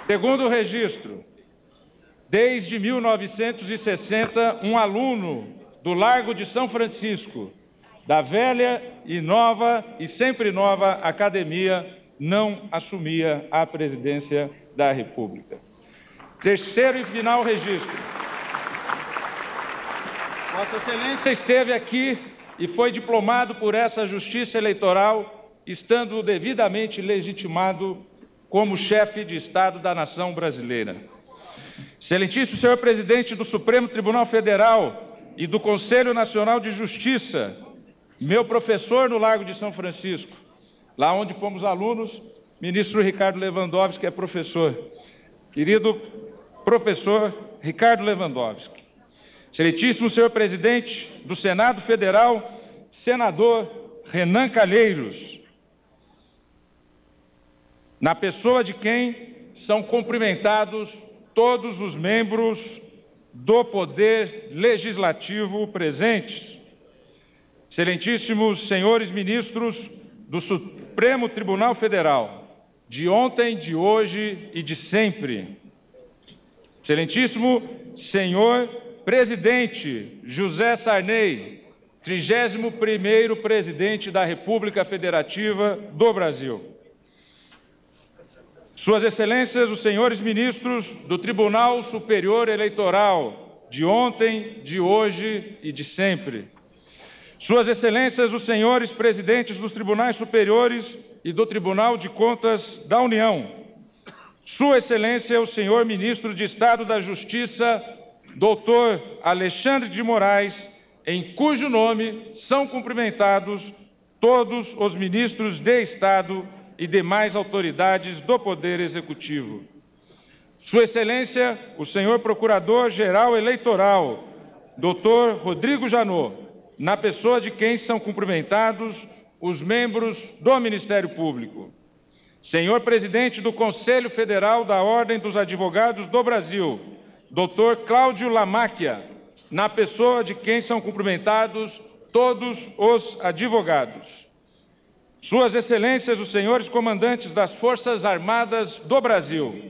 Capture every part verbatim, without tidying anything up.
Segundo o registro, desde mil novecentos e sessenta, um aluno do Largo de São Francisco, da velha e nova e sempre nova academia, não assumia a presidência da República. Terceiro e final registro. Vossa Excelência esteve aqui e foi diplomado por essa Justiça Eleitoral, estando devidamente legitimado como chefe de Estado da nação brasileira. Excelentíssimo senhor presidente do Supremo Tribunal Federal e do Conselho Nacional de Justiça, meu professor no Largo de São Francisco, lá onde fomos alunos, ministro Ricardo Lewandowski, que é professor. Querido professor Ricardo Lewandowski. Excelentíssimo senhor presidente do Senado Federal, senador Renan Calheiros, na pessoa de quem são cumprimentados todos os membros do Poder Legislativo presentes. Excelentíssimos senhores ministros do Supremo Tribunal Federal, de ontem, de hoje e de sempre. Excelentíssimo senhor presidente José Sarney, trigésimo primeiro presidente da República Federativa do Brasil. Suas Excelências, os senhores ministros do Tribunal Superior Eleitoral, de ontem, de hoje e de sempre. Suas Excelências, os senhores presidentes dos Tribunais Superiores e do Tribunal de Contas da União. Sua Excelência, o senhor ministro de Estado da Justiça, doutor Alexandre de Moraes, em cujo nome são cumprimentados todos os ministros de Estado e demais autoridades do Poder Executivo. Sua Excelência, o senhor Procurador-Geral Eleitoral, doutor Rodrigo Janot, na pessoa de quem são cumprimentados os membros do Ministério Público. Senhor Presidente do Conselho Federal da Ordem dos Advogados do Brasil, doutor Cláudio Lamáquia, na pessoa de quem são cumprimentados todos os advogados. Suas Excelências, os senhores comandantes das Forças Armadas do Brasil.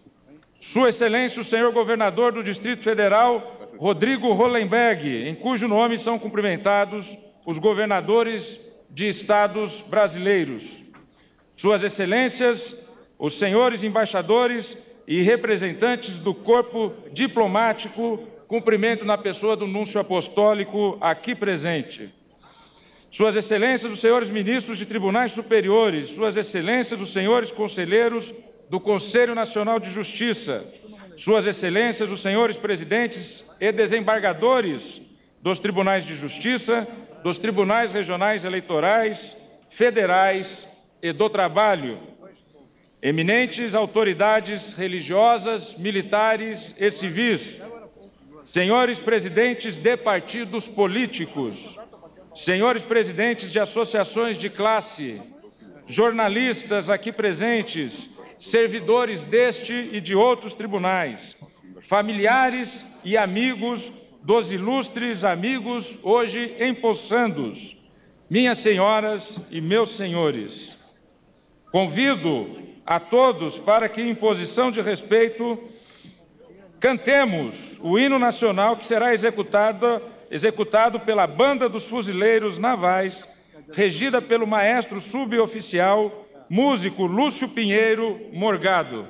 Sua Excelência, o senhor governador do Distrito Federal, Rodrigo Hollenberg, em cujo nome são cumprimentados os governadores de estados brasileiros. Suas Excelências, os senhores embaixadores e representantes do corpo diplomático, cumprimento na pessoa do núncio apostólico aqui presente. Suas Excelências, os senhores ministros de tribunais superiores, Suas Excelências, os senhores conselheiros do Conselho Nacional de Justiça, Suas Excelências, os senhores presidentes e desembargadores dos tribunais de justiça, dos tribunais regionais eleitorais, federais e do trabalho, eminentes autoridades religiosas, militares e civis, senhores presidentes de partidos políticos, senhores presidentes de associações de classe, jornalistas aqui presentes, servidores deste e de outros tribunais, familiares e amigos dos ilustres amigos hoje empossandos, minhas senhoras e meus senhores. Convido a todos para que, em posição de respeito, cantemos o hino nacional que será executado, executado pela Banda dos Fuzileiros Navais, regida pelo maestro suboficial, músico Lúcio Pinheiro Morgado.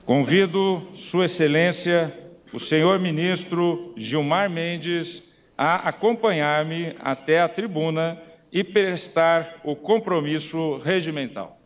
Convido Sua Excelência, o senhor ministro Gilmar Mendes, a acompanhar-me até a tribuna e prestar o compromisso regimental.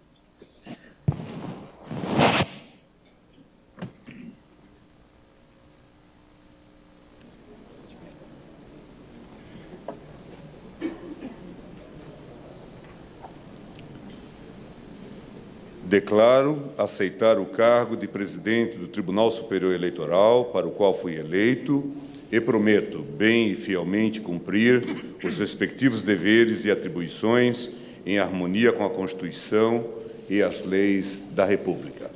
Declaro aceitar o cargo de presidente do Tribunal Superior Eleitoral, para o qual fui eleito, e prometo, bem e fielmente, cumprir os respectivos deveres e atribuições em harmonia com a Constituição e as leis da República.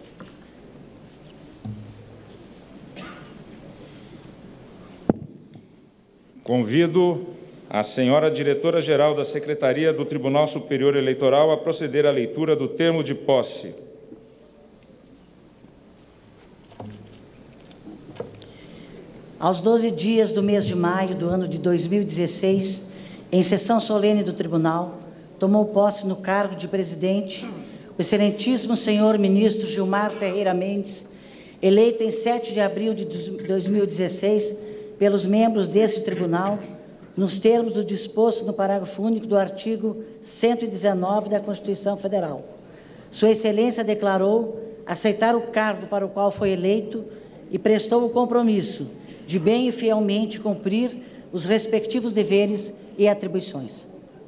Convido a senhora diretora-geral da Secretaria do Tribunal Superior Eleitoral a proceder à leitura do termo de posse. Aos doze dias do mês de maio do ano de dois mil e dezesseis, em sessão solene do Tribunal, tomou posse no cargo de presidente o excelentíssimo senhor ministro Gilmar Ferreira Mendes, eleito em sete de abril de dois mil e dezesseis pelos membros deste Tribunal, nos termos do disposto no parágrafo único do artigo cento e dezenove da Constituição Federal. Sua Excelência declarou aceitar o cargo para o qual foi eleito e prestou o compromisso de bem e fielmente cumprir os respectivos deveres e atribuições.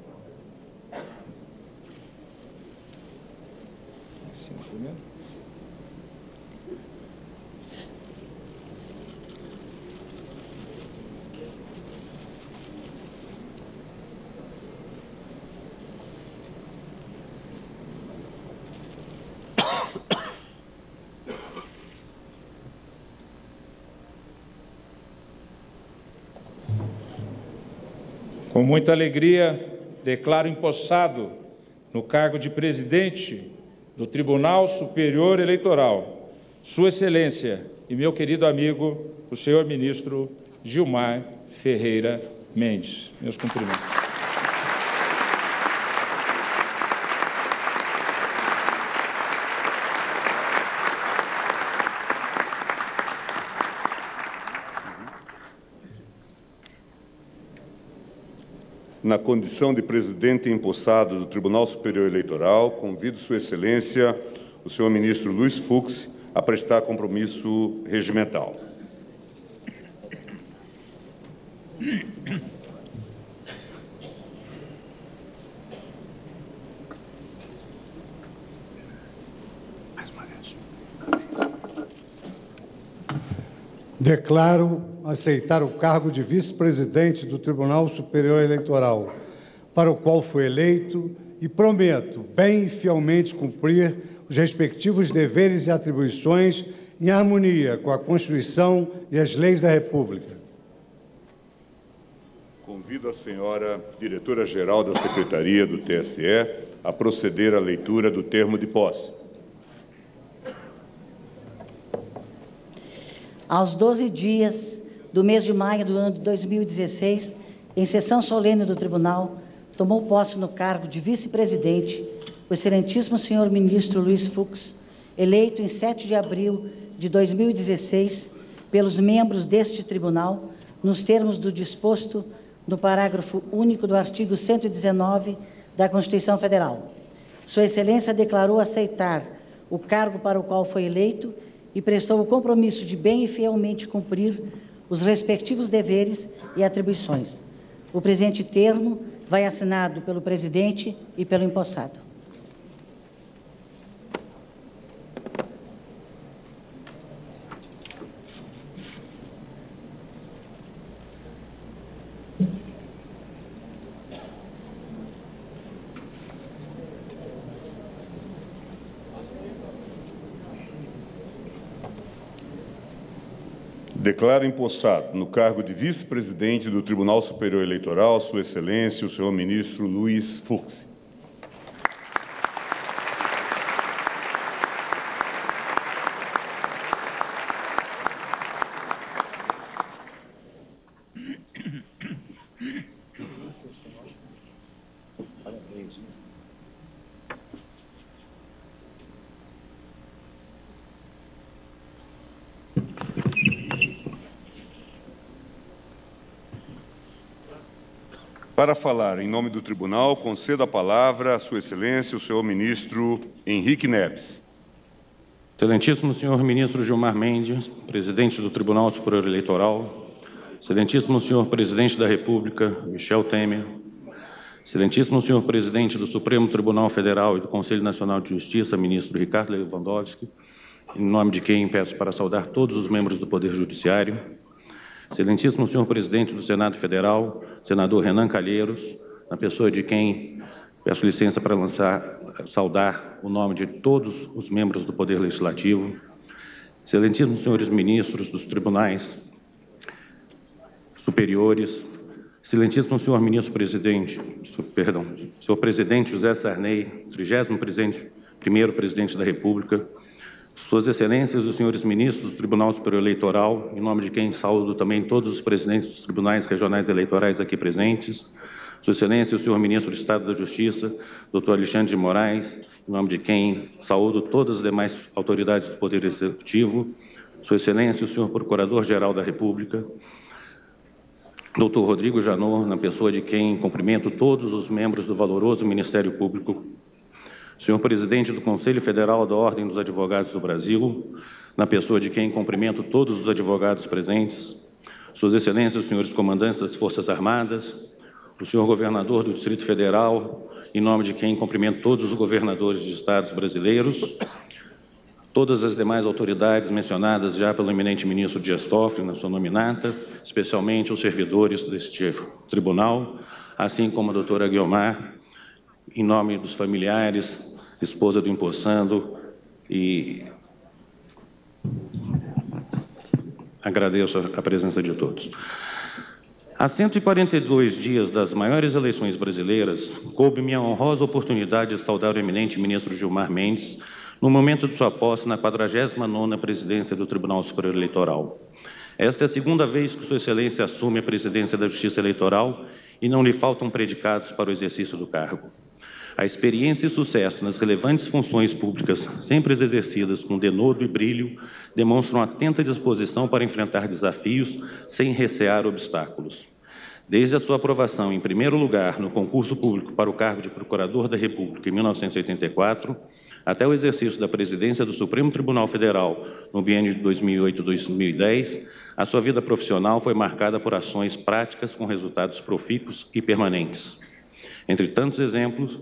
Com muita alegria, declaro empossado no cargo de presidente do Tribunal Superior Eleitoral, Sua Excelência e meu querido amigo, o senhor ministro Gilmar Ferreira Mendes. Meus cumprimentos. Na condição de presidente empossado do Tribunal Superior Eleitoral, convido Sua Excelência, o senhor ministro Luiz Fux, a prestar compromisso regimental. Declaro aceitar o cargo de vice-presidente do Tribunal Superior Eleitoral, para o qual fui eleito, e prometo, bem e fielmente, cumprir os respectivos deveres e atribuições em harmonia com a Constituição e as leis da República. Convido a senhora diretora-geral da Secretaria do T S E a proceder à leitura do termo de posse. Aos doze dias do mês de maio do ano de dois mil e dezesseis, em sessão solene do Tribunal, tomou posse no cargo de vice-presidente o excelentíssimo senhor ministro Luiz Fux, eleito em sete de abril de dois mil e dezesseis pelos membros deste Tribunal, nos termos do disposto no parágrafo único do artigo cento e dezenove da Constituição Federal. Sua Excelência declarou aceitar o cargo para o qual foi eleito e prestou o compromisso de bem e fielmente cumprir os respectivos deveres e atribuições. O presente termo vai assinado pelo presidente e pelo empossado. Declaro empossado no cargo de vice-presidente do Tribunal Superior Eleitoral, Sua Excelência, o senhor ministro Luiz Fux. Para falar em nome do Tribunal, concedo a palavra a Sua Excelência, o senhor ministro Henrique Neves. Excelentíssimo senhor ministro Gilmar Mendes, presidente do Tribunal Superior Eleitoral, excelentíssimo senhor presidente da República, Michel Temer, excelentíssimo senhor presidente do Supremo Tribunal Federal e do Conselho Nacional de Justiça, ministro Ricardo Lewandowski, em nome de quem peço para saudar todos os membros do Poder Judiciário, excelentíssimo senhor presidente do Senado Federal, senador Renan Calheiros, na pessoa de quem peço licença para lançar, saudar o nome de todos os membros do Poder Legislativo, excelentíssimos senhores ministros dos tribunais superiores, excelentíssimo senhor ministro-presidente, perdão, senhor presidente José Sarney, trigésimo presidente, primeiro presidente da República, suas excelências, os senhores ministros do Tribunal Superior Eleitoral, em nome de quem saúdo também todos os presidentes dos tribunais regionais eleitorais aqui presentes, sua excelência, o senhor ministro do Estado da Justiça, doutor Alexandre de Moraes, em nome de quem saúdo todas as demais autoridades do Poder Executivo, sua excelência, o senhor Procurador-Geral da República, doutor Rodrigo Janot, na pessoa de quem cumprimento todos os membros do valoroso Ministério Público, senhor presidente do Conselho Federal da Ordem dos Advogados do Brasil, na pessoa de quem cumprimento todos os advogados presentes, suas excelências, os senhores comandantes das Forças Armadas, o senhor governador do Distrito Federal, em nome de quem cumprimento todos os governadores de estados brasileiros, todas as demais autoridades mencionadas já pelo eminente ministro Dias Toffoli na sua nominata, especialmente os servidores deste tribunal, assim como a doutora Guiomar, em nome dos familiares, esposa do empossando, e agradeço a presença de todos. Há cento e quarenta e dois dias das maiores eleições brasileiras, coube-me a honrosa oportunidade de saudar o eminente ministro Gilmar Mendes no momento de sua posse na quadragésima nona presidência do Tribunal Superior Eleitoral. Esta é a segunda vez que Sua Excelência assume a presidência da Justiça Eleitoral e não lhe faltam predicados para o exercício do cargo. A experiência e sucesso nas relevantes funções públicas, sempre exercidas com denodo e brilho, demonstram atenta disposição para enfrentar desafios sem recear obstáculos. Desde a sua aprovação, em primeiro lugar, no concurso público para o cargo de Procurador da República em mil novecentos e oitenta e quatro, até o exercício da presidência do Supremo Tribunal Federal no biênio de dois mil e oito a dois mil e dez, a sua vida profissional foi marcada por ações práticas com resultados profícuos e permanentes. Entre tantos exemplos,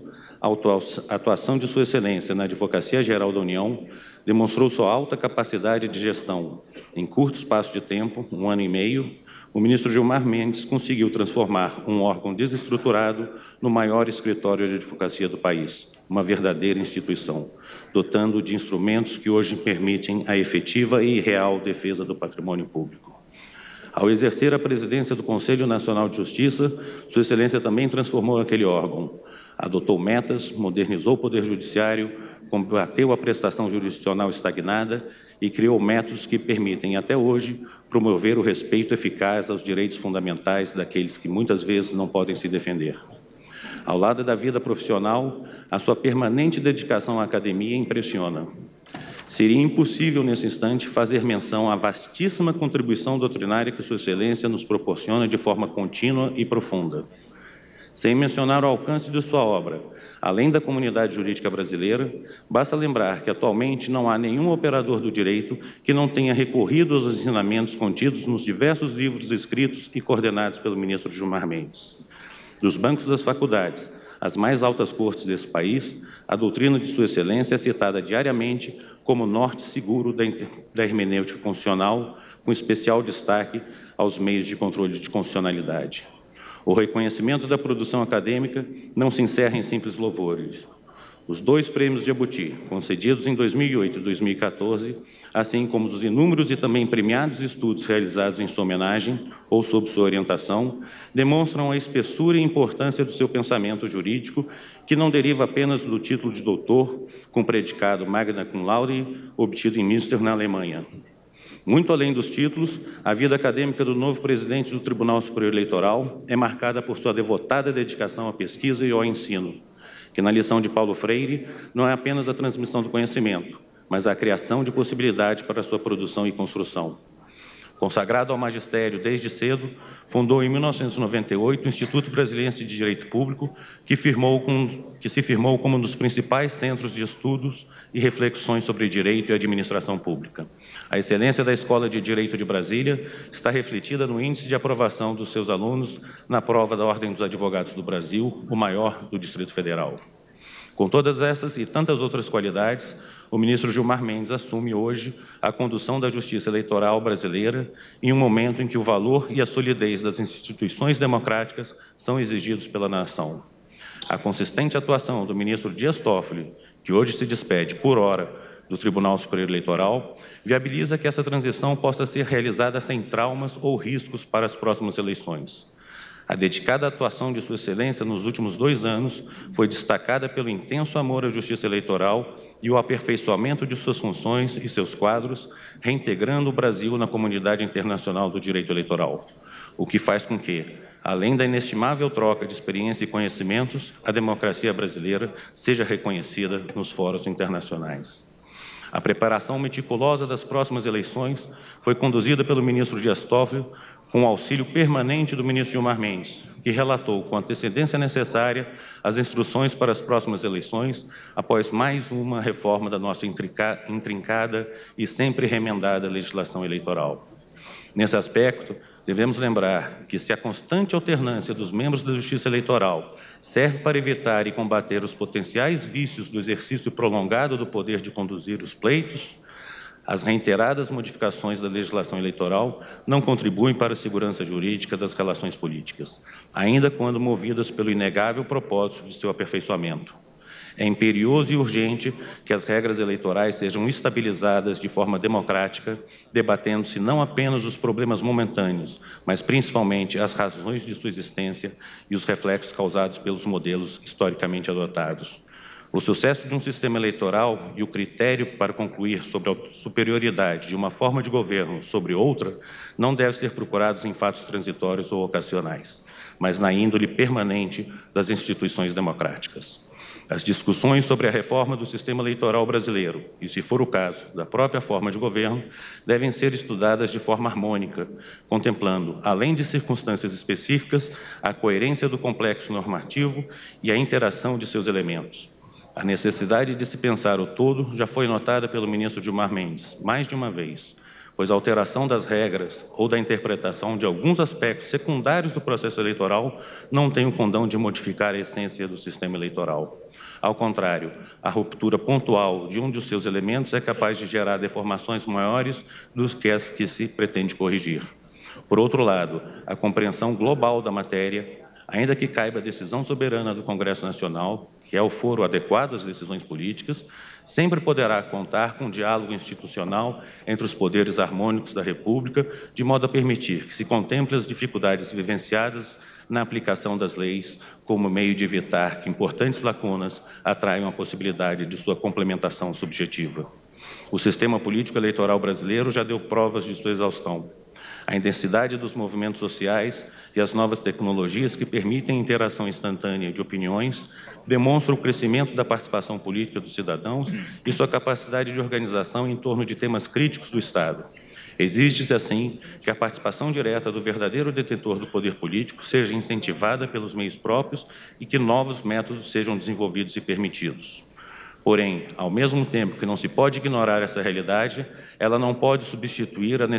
a atuação de Sua Excelência na Advocacia Geral da União demonstrou sua alta capacidade de gestão. Em curto espaço de tempo, um ano e meio, o ministro Gilmar Mendes conseguiu transformar um órgão desestruturado no maior escritório de advocacia do país, uma verdadeira instituição, dotando de instrumentos que hoje permitem a efetiva e real defesa do patrimônio público. Ao exercer a presidência do Conselho Nacional de Justiça, Sua Excelência também transformou aquele órgão, adotou metas, modernizou o Poder Judiciário, combateu a prestação jurisdicional estagnada e criou métodos que permitem, até hoje, promover o respeito eficaz aos direitos fundamentais daqueles que muitas vezes não podem se defender. Ao lado da vida profissional, a sua permanente dedicação à academia impressiona. Seria impossível, nesse instante, fazer menção à vastíssima contribuição doutrinária que Sua Excelência nos proporciona de forma contínua e profunda. Sem mencionar o alcance de sua obra, além da comunidade jurídica brasileira, basta lembrar que, atualmente, não há nenhum operador do direito que não tenha recorrido aos ensinamentos contidos nos diversos livros escritos e coordenados pelo ministro Gilmar Mendes. Dos bancos das faculdades às mais altas cortes desse país, a doutrina de Sua Excelência é citada diariamente como norte seguro da, da hermenêutica constitucional, com especial destaque aos meios de controle de constitucionalidade. O reconhecimento da produção acadêmica não se encerra em simples louvores. Os dois prêmios Jabuti, concedidos em dois mil e oito e dois mil e quatorze, assim como os inúmeros e também premiados estudos realizados em sua homenagem ou sob sua orientação, demonstram a espessura e importância do seu pensamento jurídico, que não deriva apenas do título de doutor, com predicado magna cum laude, obtido em Münster, na Alemanha. Muito além dos títulos, a vida acadêmica do novo presidente do Tribunal Superior Eleitoral é marcada por sua devotada dedicação à pesquisa e ao ensino, que na lição de Paulo Freire não é apenas a transmissão do conhecimento, mas a criação de possibilidades para a sua produção e construção. Consagrado ao magistério desde cedo, fundou em mil novecentos e noventa e oito o Instituto Brasiliense de Direito Público, que, firmou com, que se firmou como um dos principais centros de estudos e reflexões sobre direito e administração pública. A excelência da Escola de Direito de Brasília está refletida no índice de aprovação dos seus alunos na prova da Ordem dos Advogados do Brasil, o maior do Distrito Federal. Com todas essas e tantas outras qualidades, o ministro Gilmar Mendes assume hoje a condução da justiça eleitoral brasileira em um momento em que o valor e a solidez das instituições democráticas são exigidos pela nação. A consistente atuação do ministro Dias Toffoli, que hoje se despede, por hora, do Tribunal Superior Eleitoral, viabiliza que essa transição possa ser realizada sem traumas ou riscos para as próximas eleições. A dedicada atuação de Sua Excelência nos últimos dois anos foi destacada pelo intenso amor à justiça eleitoral e o aperfeiçoamento de suas funções e seus quadros, reintegrando o Brasil na comunidade internacional do direito eleitoral, o que faz com que, além da inestimável troca de experiência e conhecimentos, a democracia brasileira seja reconhecida nos fóruns internacionais. A preparação meticulosa das próximas eleições foi conduzida pelo ministro Dias Toffoli, com o auxílio permanente do ministro Gilmar Mendes, que relatou com antecedência necessária as instruções para as próximas eleições, após mais uma reforma da nossa intrincada e sempre remendada legislação eleitoral. Nesse aspecto, devemos lembrar que, se a constante alternância dos membros da Justiça Eleitoral serve para evitar e combater os potenciais vícios do exercício prolongado do poder de conduzir os pleitos, as reiteradas modificações da legislação eleitoral não contribuem para a segurança jurídica das relações políticas, ainda quando movidas pelo inegável propósito de seu aperfeiçoamento. É imperioso e urgente que as regras eleitorais sejam estabilizadas de forma democrática, debatendo-se não apenas os problemas momentâneos, mas principalmente as razões de sua existência e os reflexos causados pelos modelos historicamente adotados. O sucesso de um sistema eleitoral e o critério para concluir sobre a superioridade de uma forma de governo sobre outra não devem ser procurados em fatos transitórios ou ocasionais, mas na índole permanente das instituições democráticas. As discussões sobre a reforma do sistema eleitoral brasileiro, e, se for o caso, da própria forma de governo, devem ser estudadas de forma harmônica, contemplando, além de circunstâncias específicas, a coerência do complexo normativo e a interação de seus elementos. A necessidade de se pensar o todo já foi notada pelo ministro Gilmar Mendes, mais de uma vez, pois a alteração das regras ou da interpretação de alguns aspectos secundários do processo eleitoral não tem o condão de modificar a essência do sistema eleitoral. Ao contrário, a ruptura pontual de um dos seus elementos é capaz de gerar deformações maiores do que as que se pretende corrigir. Por outro lado, a compreensão global da matéria, ainda que caiba a decisão soberana do Congresso Nacional, que é o foro adequado às decisões políticas, sempre poderá contar com um diálogo institucional entre os poderes harmônicos da República, de modo a permitir que se contemple as dificuldades vivenciadas na aplicação das leis, como meio de evitar que importantes lacunas atraiam a possibilidade de sua complementação subjetiva. O sistema político eleitoral brasileiro já deu provas de sua exaustão. A intensidade dos movimentos sociais e as novas tecnologias que permitem interação instantânea de opiniões demonstram o crescimento da participação política dos cidadãos e sua capacidade de organização em torno de temas críticos do Estado. Exige-se, assim, que a participação direta do verdadeiro detentor do poder político seja incentivada pelos meios próprios e que novos métodos sejam desenvolvidos e permitidos. Porém, ao mesmo tempo que não se pode ignorar essa realidade, ela não pode substituir a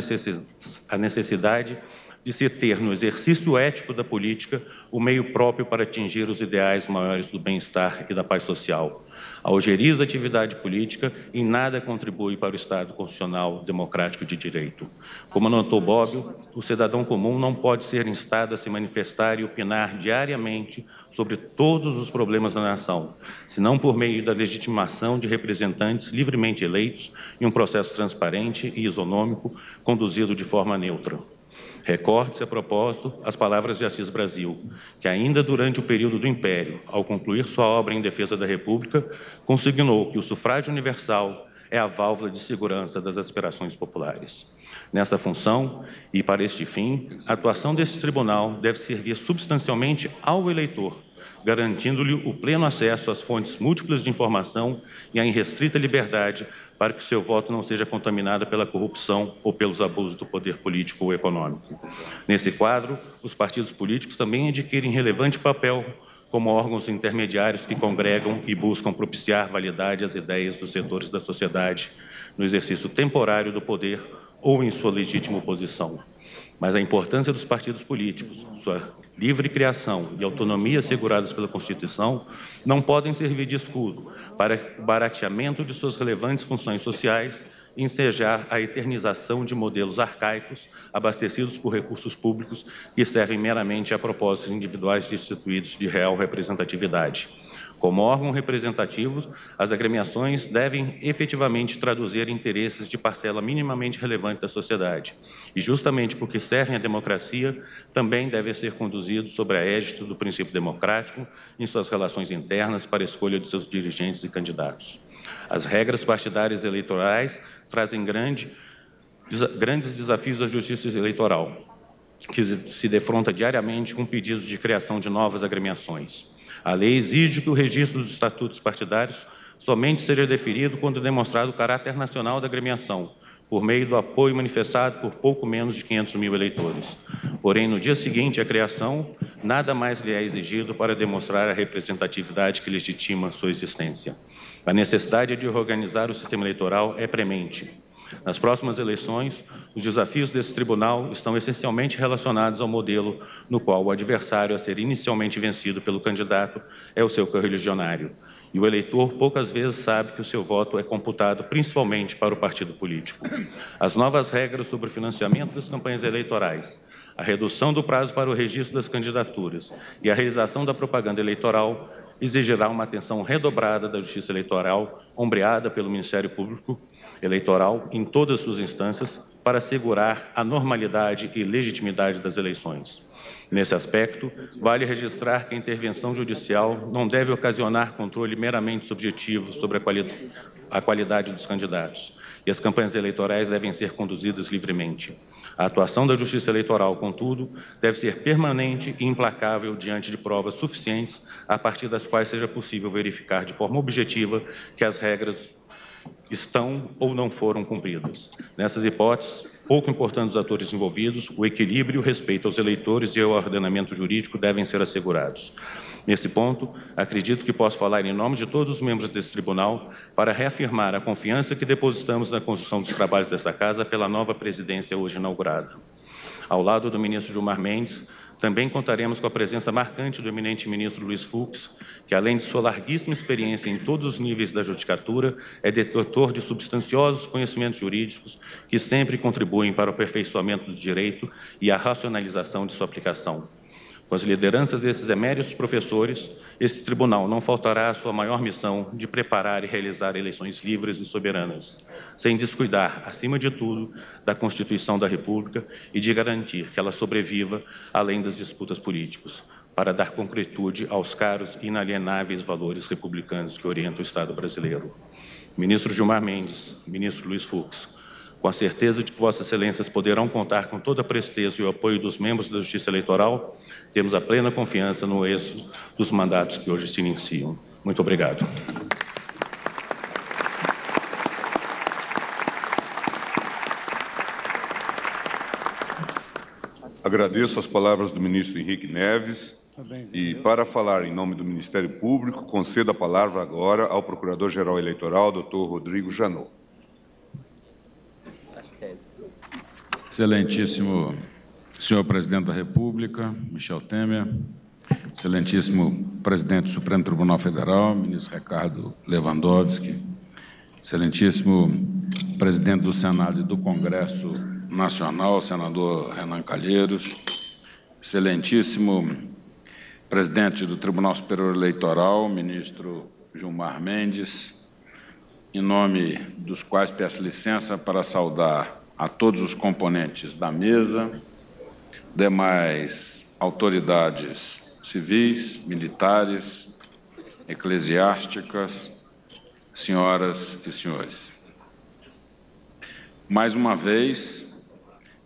necessidade de se ter, no exercício ético da política, o meio próprio para atingir os ideais maiores do bem-estar e da paz social. A ojeriza atividade política em nada contribui para o Estado constitucional democrático de direito. Como anotou Bobbio, o cidadão comum não pode ser instado a se manifestar e opinar diariamente sobre todos os problemas da nação, senão por meio da legitimação de representantes livremente eleitos em um processo transparente e isonômico, conduzido de forma neutra. Recorde-se, a propósito, as palavras de Assis Brasil, que ainda durante o período do Império, ao concluir sua obra em defesa da República, consignou que o sufrágio universal é a válvula de segurança das aspirações populares. Nessa função, e para este fim, a atuação desse tribunal deve servir substancialmente ao eleitor, garantindo-lhe o pleno acesso às fontes múltiplas de informação e à irrestrita liberdade para que seu voto não seja contaminado pela corrupção ou pelos abusos do poder político ou econômico. Nesse quadro, os partidos políticos também adquirem relevante papel como órgãos intermediários que congregam e buscam propiciar validade às ideias dos setores da sociedade no exercício temporário do poder ou em sua legítima oposição. Mas a importância dos partidos políticos, sua livre criação e autonomia asseguradas pela Constituição não podem servir de escudo para o barateamento de suas relevantes funções sociais e ensejar a eternização de modelos arcaicos abastecidos por recursos públicos que servem meramente a propósitos individuais destituídos de real representatividade. Como órgão representativo, as agremiações devem efetivamente traduzir interesses de parcela minimamente relevante da sociedade e, justamente porque servem à democracia, também devem ser conduzidos sob a égide do princípio democrático em suas relações internas para a escolha de seus dirigentes e candidatos. As regras partidárias eleitorais trazem grande, grandes desafios à justiça eleitoral, que se defronta diariamente com pedidos de criação de novas agremiações. A lei exige que o registro dos estatutos partidários somente seja deferido quando demonstrado o caráter nacional da agremiação, por meio do apoio manifestado por pouco menos de quinhentos mil eleitores. Porém, no dia seguinte à criação, nada mais lhe é exigido para demonstrar a representatividade que legitima sua existência. A necessidade de reorganizar o sistema eleitoral é premente. Nas próximas eleições, os desafios desse tribunal estão essencialmente relacionados ao modelo no qual o adversário a ser inicialmente vencido pelo candidato é o seu correligionário, e o eleitor poucas vezes sabe que o seu voto é computado principalmente para o partido político. As novas regras sobre o financiamento das campanhas eleitorais, a redução do prazo para o registro das candidaturas e a realização da propaganda eleitoral exigirá uma atenção redobrada da Justiça Eleitoral, ombreada pelo Ministério Público Eleitoral em todas suas instâncias, para assegurar a normalidade e legitimidade das eleições. Nesse aspecto, vale registrar que a intervenção judicial não deve ocasionar controle meramente subjetivo sobre a, quali a qualidade dos candidatos, e as campanhas eleitorais devem ser conduzidas livremente. A atuação da Justiça Eleitoral, contudo, deve ser permanente e implacável diante de provas suficientes, a partir das quais seja possível verificar de forma objetiva que as regras estão ou não foram cumpridas. Nessas hipóteses, pouco importando os atores envolvidos, o equilíbrio, o respeito aos eleitores e ao ordenamento jurídico devem ser assegurados. Nesse ponto, acredito que posso falar em nome de todos os membros desse tribunal para reafirmar a confiança que depositamos na condução dos trabalhos dessa Casa pela nova presidência hoje inaugurada. Ao lado do ministro Gilmar Mendes, também contaremos com a presença marcante do eminente ministro Luiz Fux, que, além de sua larguíssima experiência em todos os níveis da judicatura, é detentor de substanciosos conhecimentos jurídicos que sempre contribuem para o aperfeiçoamento do direito e a racionalização de sua aplicação. Com as lideranças desses eméritos professores, esse tribunal não faltará à sua maior missão de preparar e realizar eleições livres e soberanas, sem descuidar, acima de tudo, da Constituição da República e de garantir que ela sobreviva além das disputas políticas, para dar concretude aos caros e inalienáveis valores republicanos que orientam o Estado brasileiro. Ministro Gilmar Mendes, ministro Luiz Fux, com a certeza de que Vossas Excelências poderão contar com toda a presteza e o apoio dos membros da Justiça Eleitoral, temos a plena confiança no êxito dos mandatos que hoje se iniciam. Muito obrigado. Agradeço as palavras do ministro Henrique Neves e, para falar em nome do Ministério Público, concedo a palavra agora ao Procurador-Geral Eleitoral, doutor Rodrigo Janot. Excelentíssimo senhor Presidente da República, Michel Temer, excelentíssimo Presidente do Supremo Tribunal Federal, ministro Ricardo Lewandowski, excelentíssimo Presidente do Senado e do Congresso Nacional, senador Renan Calheiros, excelentíssimo Presidente do Tribunal Superior Eleitoral, ministro Gilmar Mendes, em nome dos quais peço licença para saudar a todos os componentes da mesa, demais autoridades civis, militares, eclesiásticas, senhoras e senhores. Mais uma vez,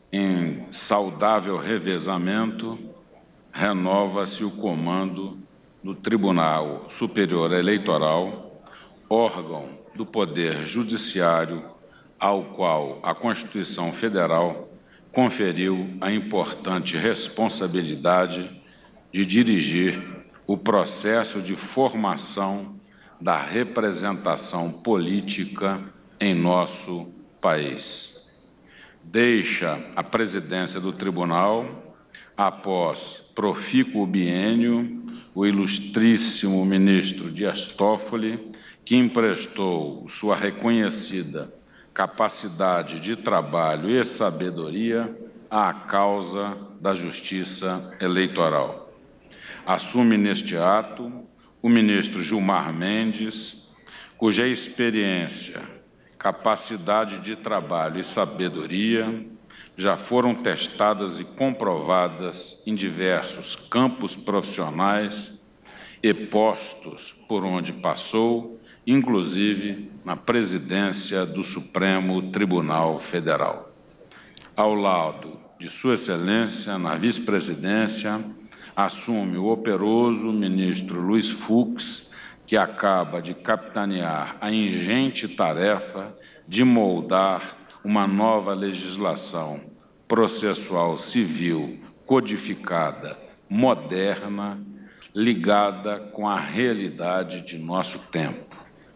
em saudável revezamento, renova-se o comando do Tribunal Superior Eleitoral, órgão do Poder Judiciário ao qual a Constituição Federal conferiu a importante responsabilidade de dirigir o processo de formação da representação política em nosso país. Deixa a presidência do Tribunal, após profícuo biênio, o ilustríssimo ministro Dias Toffoli, que emprestou sua reconhecida capacidade de trabalho e sabedoria à causa da justiça eleitoral. Assume neste ato o ministro Gilmar Mendes, cuja experiência, capacidade de trabalho e sabedoria já foram testadas e comprovadas em diversos campos profissionais e postos por onde passou, inclusive na presidência do Supremo Tribunal Federal. Ao lado de Sua Excelência, na vice-presidência, assume o operoso ministro Luiz Fux, que acaba de capitanear a ingente tarefa de moldar uma nova legislação processual civil codificada, moderna, ligada com a realidade de nosso tempo.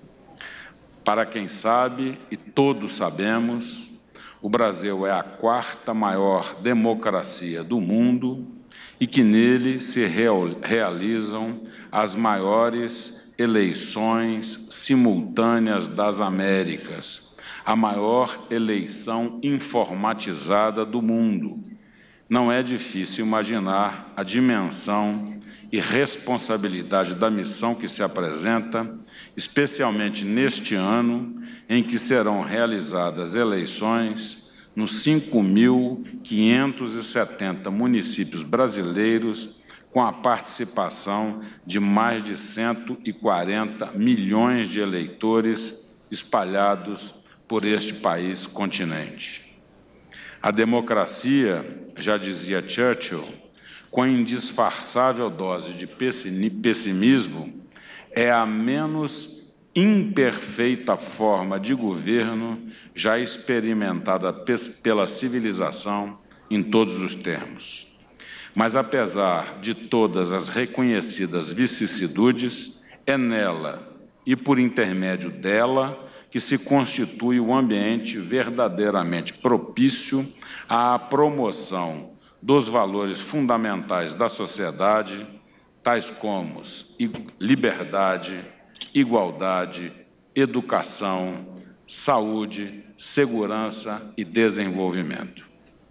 Para quem sabe, e todos sabemos, o Brasil é a quarta maior democracia do mundo e que nele se realizam as maiores eleições simultâneas das Américas, a maior eleição informatizada do mundo. Não é difícil imaginar a dimensão e responsabilidade da missão que se apresenta, especialmente neste ano, em que serão realizadas eleições nos cinco mil quinhentos e setenta municípios brasileiros, com a participação de mais de cento e quarenta milhões de eleitores espalhados por este país continente. A democracia, já dizia Churchill, com a indisfarçável dose de pessimismo, é a menos imperfeita forma de governo já experimentada pela civilização em todos os termos. Mas, apesar de todas as reconhecidas vicissitudes, é nela e por intermédio dela que se constitui o ambiente verdadeiramente propício à promoção dos valores fundamentais da sociedade, tais como liberdade, igualdade, educação, saúde, segurança e desenvolvimento.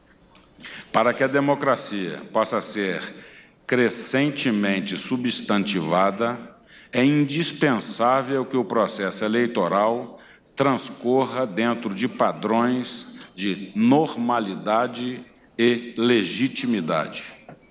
Para que a democracia possa ser crescentemente substantivada, é indispensável que o processo eleitoral transcorra dentro de padrões de normalidade e legitimidade.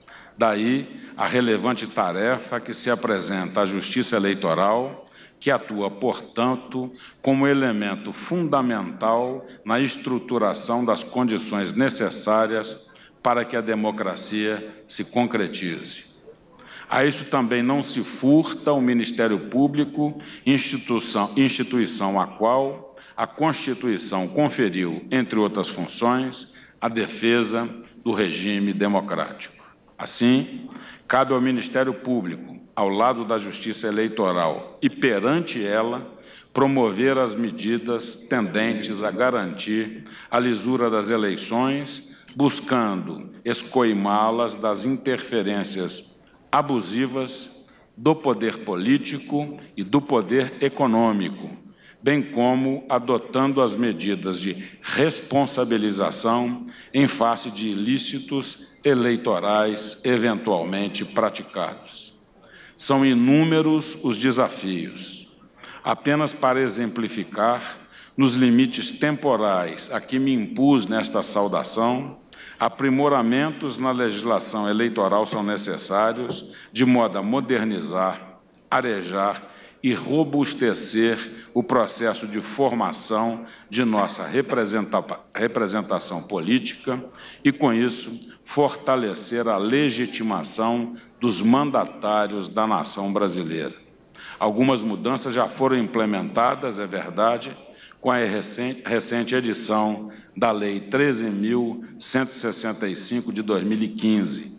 Daí a relevante tarefa que se apresenta à Justiça Eleitoral, que atua, portanto, como elemento fundamental na estruturação das condições necessárias para que a democracia se concretize. A isso também não se furta o Ministério Público, instituição, instituição a qual a Constituição conferiu, entre outras funções, a defesa do regime democrático. Assim, cabe ao Ministério Público, ao lado da Justiça Eleitoral e perante ela, promover as medidas tendentes a garantir a lisura das eleições, buscando escoimá-las das interferências abusivas do poder político e do poder econômico, bem como adotando as medidas de responsabilização em face de ilícitos eleitorais eventualmente praticados. São inúmeros os desafios. Apenas para exemplificar, nos limites temporais a que me impus nesta saudação, aprimoramentos na legislação eleitoral são necessários, de modo a modernizar, arejar e robustecer o processo de formação de nossa representa- representação política e, com isso, fortalecer a legitimação dos mandatários da nação brasileira. Algumas mudanças já foram implementadas, é verdade, com a recente, recente edição da Lei treze mil cento e sessenta e cinco de dois mil e quinze.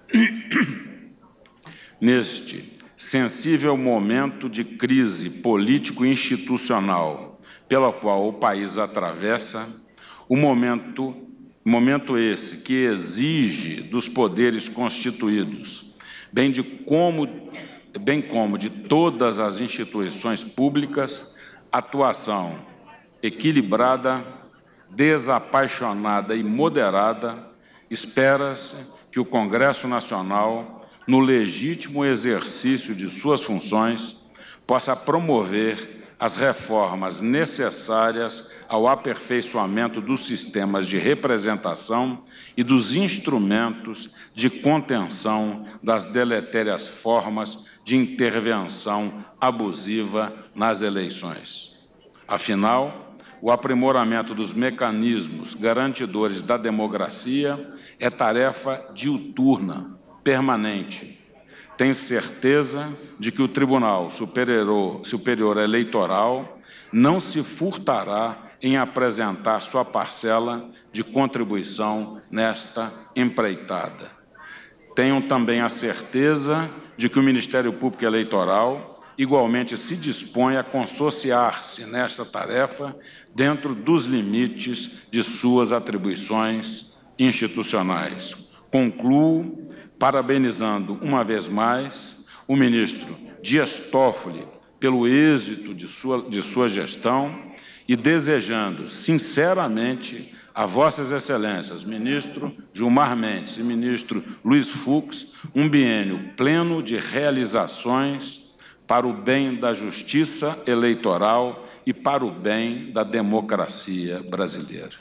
Neste sensível momento de crise político-institucional pela qual o país atravessa, o momento, momento esse que exige dos poderes constituídos, bem, de como, bem como de todas as instituições públicas, atuação equilibrada, desapaixonada e moderada, espera-se que o Congresso Nacional, no legítimo exercício de suas funções, possa promover as reformas necessárias ao aperfeiçoamento dos sistemas de representação e dos instrumentos de contenção das deletérias formas de intervenção abusiva nas eleições. Afinal, o aprimoramento dos mecanismos garantidores da democracia é tarefa diuturna, permanente. Tenho certeza de que o Tribunal Superior, Superior Eleitoral não se furtará em apresentar sua parcela de contribuição nesta empreitada. Tenho também a certeza de que o Ministério Público Eleitoral igualmente se dispõe a consorciar-se nesta tarefa dentro dos limites de suas atribuições institucionais. Concluo parabenizando uma vez mais o ministro Dias Toffoli pelo êxito de sua, de sua gestão e desejando sinceramente a Vossas Excelências, ministro Gilmar Mendes e ministro Luiz Fux, um biênio pleno de realizações para o bem da justiça eleitoral e para o bem da democracia brasileira.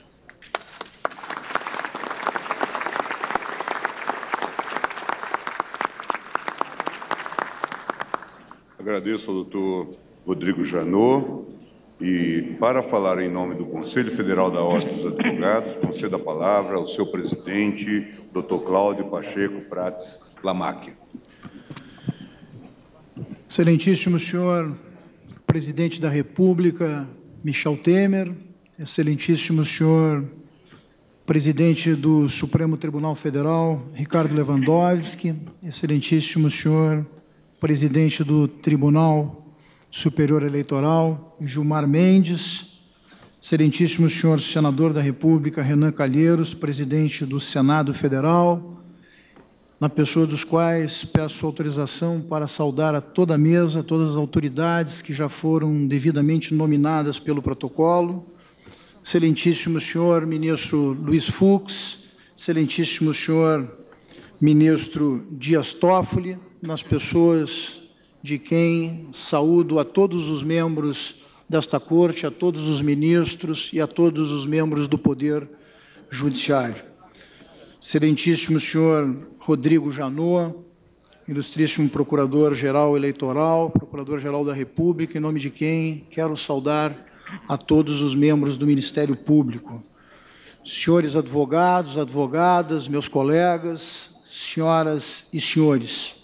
Agradeço ao doutor Rodrigo Janot e, para falar em nome do Conselho Federal da Ordem dos Advogados, concedo a palavra ao seu presidente, doutor Cláudio Pacheco Prates Lamáquia. Excelentíssimo senhor presidente da República, Michel Temer, excelentíssimo senhor presidente do Supremo Tribunal Federal, Ricardo Lewandowski, excelentíssimo senhor presidente do Tribunal Superior Eleitoral, Gilmar Mendes, excelentíssimo senhor senador da República, Renan Calheiros, presidente do Senado Federal, na pessoa dos quais peço autorização para saudar a toda a mesa, todas as autoridades que já foram devidamente nominadas pelo protocolo, excelentíssimo senhor ministro Luiz Fux, excelentíssimo senhor ministro Dias Toffoli, nas pessoas de quem saúdo a todos os membros desta Corte, a todos os ministros e a todos os membros do Poder Judiciário. Excelentíssimo senhor Rodrigo Janot, ilustríssimo Procurador-Geral Eleitoral, Procurador-Geral da República, em nome de quem quero saudar a todos os membros do Ministério Público. Senhores advogados, advogadas, meus colegas, senhoras e senhores,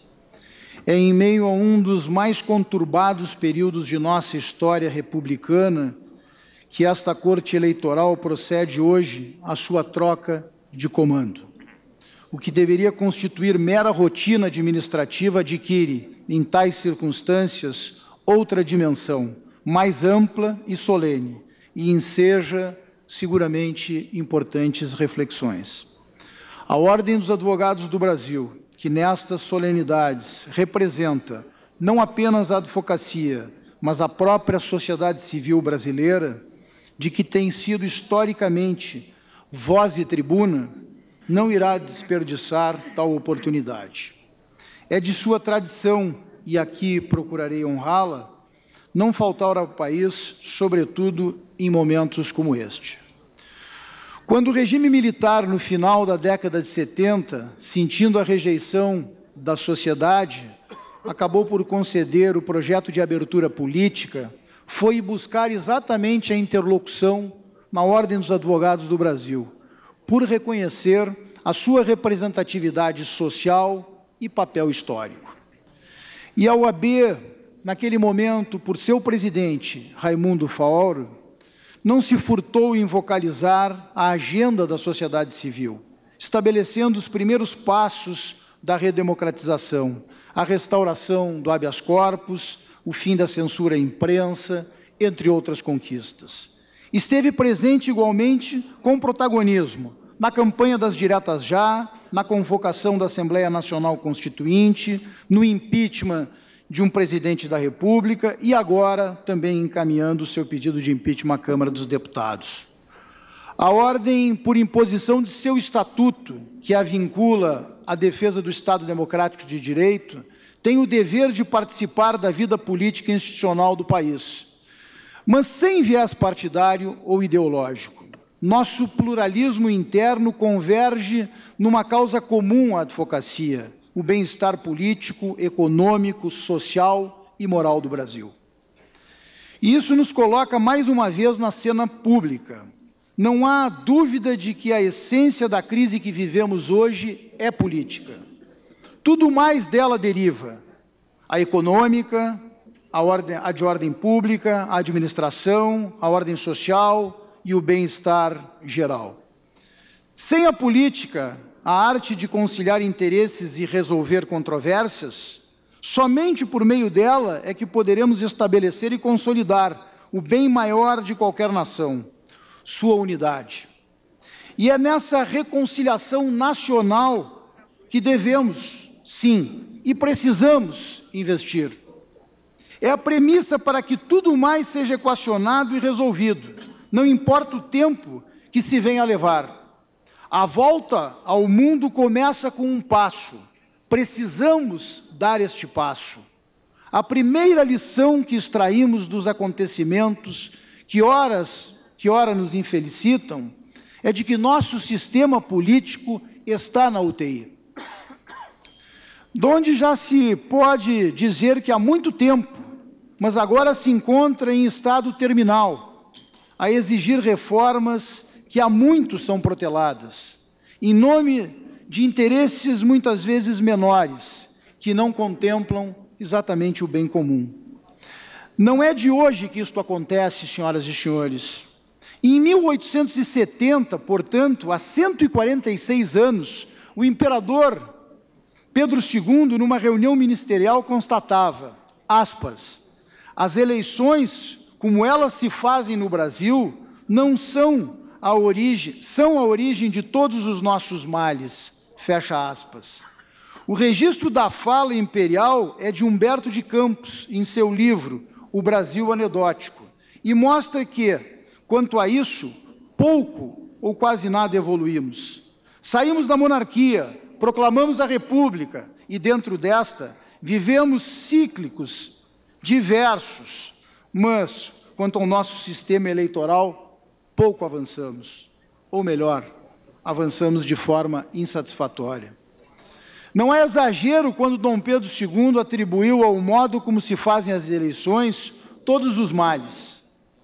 é em meio a um dos mais conturbados períodos de nossa história republicana que esta Corte Eleitoral procede hoje à sua troca de comando. O que deveria constituir mera rotina administrativa adquire, em tais circunstâncias, outra dimensão, mais ampla e solene, e enseja, seguramente, importantes reflexões. A Ordem dos Advogados do Brasil, que nestas solenidades representa não apenas a advocacia, mas a própria sociedade civil brasileira, de que tem sido historicamente voz e tribuna, não irá desperdiçar tal oportunidade. É de sua tradição, e aqui procurarei honrá-la, não faltar ao país, sobretudo em momentos como este. Quando o regime militar, no final da década de setenta, sentindo a rejeição da sociedade, acabou por conceder o projeto de abertura política foi buscar exatamente a interlocução na Ordem dos Advogados do Brasil, por reconhecer a sua representatividade social e papel histórico. E a O A B, naquele momento, por seu presidente, Raimundo Faoro, não se furtou em vocalizar a agenda da sociedade civil, estabelecendo os primeiros passos da redemocratização, a restauração do habeas corpus, o fim da censura à imprensa, entre outras conquistas. Esteve presente igualmente com protagonismo na campanha das diretas já, na convocação da Assembleia Nacional Constituinte, no impeachment de um presidente da República e agora também encaminhando o seu pedido de impeachment à Câmara dos Deputados. A Ordem, por imposição de seu estatuto, que a vincula à defesa do Estado Democrático de Direito, tem o dever de participar da vida política e institucional do país, mas sem viés partidário ou ideológico. Nosso pluralismo interno converge numa causa comum à advocacia, o bem-estar político, econômico, social e moral do Brasil. E isso nos coloca mais uma vez na cena pública. Não há dúvida de que a essência da crise que vivemos hoje é política. Tudo mais dela deriva: a econômica, a, ordem, a de ordem pública, a administração, a ordem social e o bem-estar geral. Sem a política, a arte de conciliar interesses e resolver controvérsias, somente por meio dela é que poderemos estabelecer e consolidar o bem maior de qualquer nação, sua unidade. E é nessa reconciliação nacional que devemos, sim, e precisamos investir. É a premissa para que tudo mais seja equacionado e resolvido, não importa o tempo que se venha a levar. A volta ao mundo começa com um passo. Precisamos dar este passo. A primeira lição que extraímos dos acontecimentos que horas, que ora nos infelicitam, é de que nosso sistema político está na U T I. Donde já se pode dizer que há muito tempo, mas agora se encontra em estado terminal, a exigir reformas que há muito são proteladas, em nome de interesses muitas vezes menores, que não contemplam exatamente o bem comum. Não é de hoje que isto acontece, senhoras e senhores. Em mil oitocentos e setenta, portanto, há cento e quarenta e seis anos, o imperador Pedro segundo, numa reunião ministerial, constatava, aspas, as eleições, como elas se fazem no Brasil, não são a origem, são a origem de todos os nossos males, fecha aspas. O registro da fala imperial é de Humberto de Campos, em seu livro O Brasil Anedótico, e mostra que, quanto a isso, pouco ou quase nada evoluímos. Saímos da monarquia, proclamamos a república e, dentro desta, vivemos cíclicos diversos, mas, quanto ao nosso sistema eleitoral, pouco avançamos. Ou melhor, avançamos de forma insatisfatória. Não é exagero quando Dom Pedro segundo atribuiu ao modo como se fazem as eleições todos os males.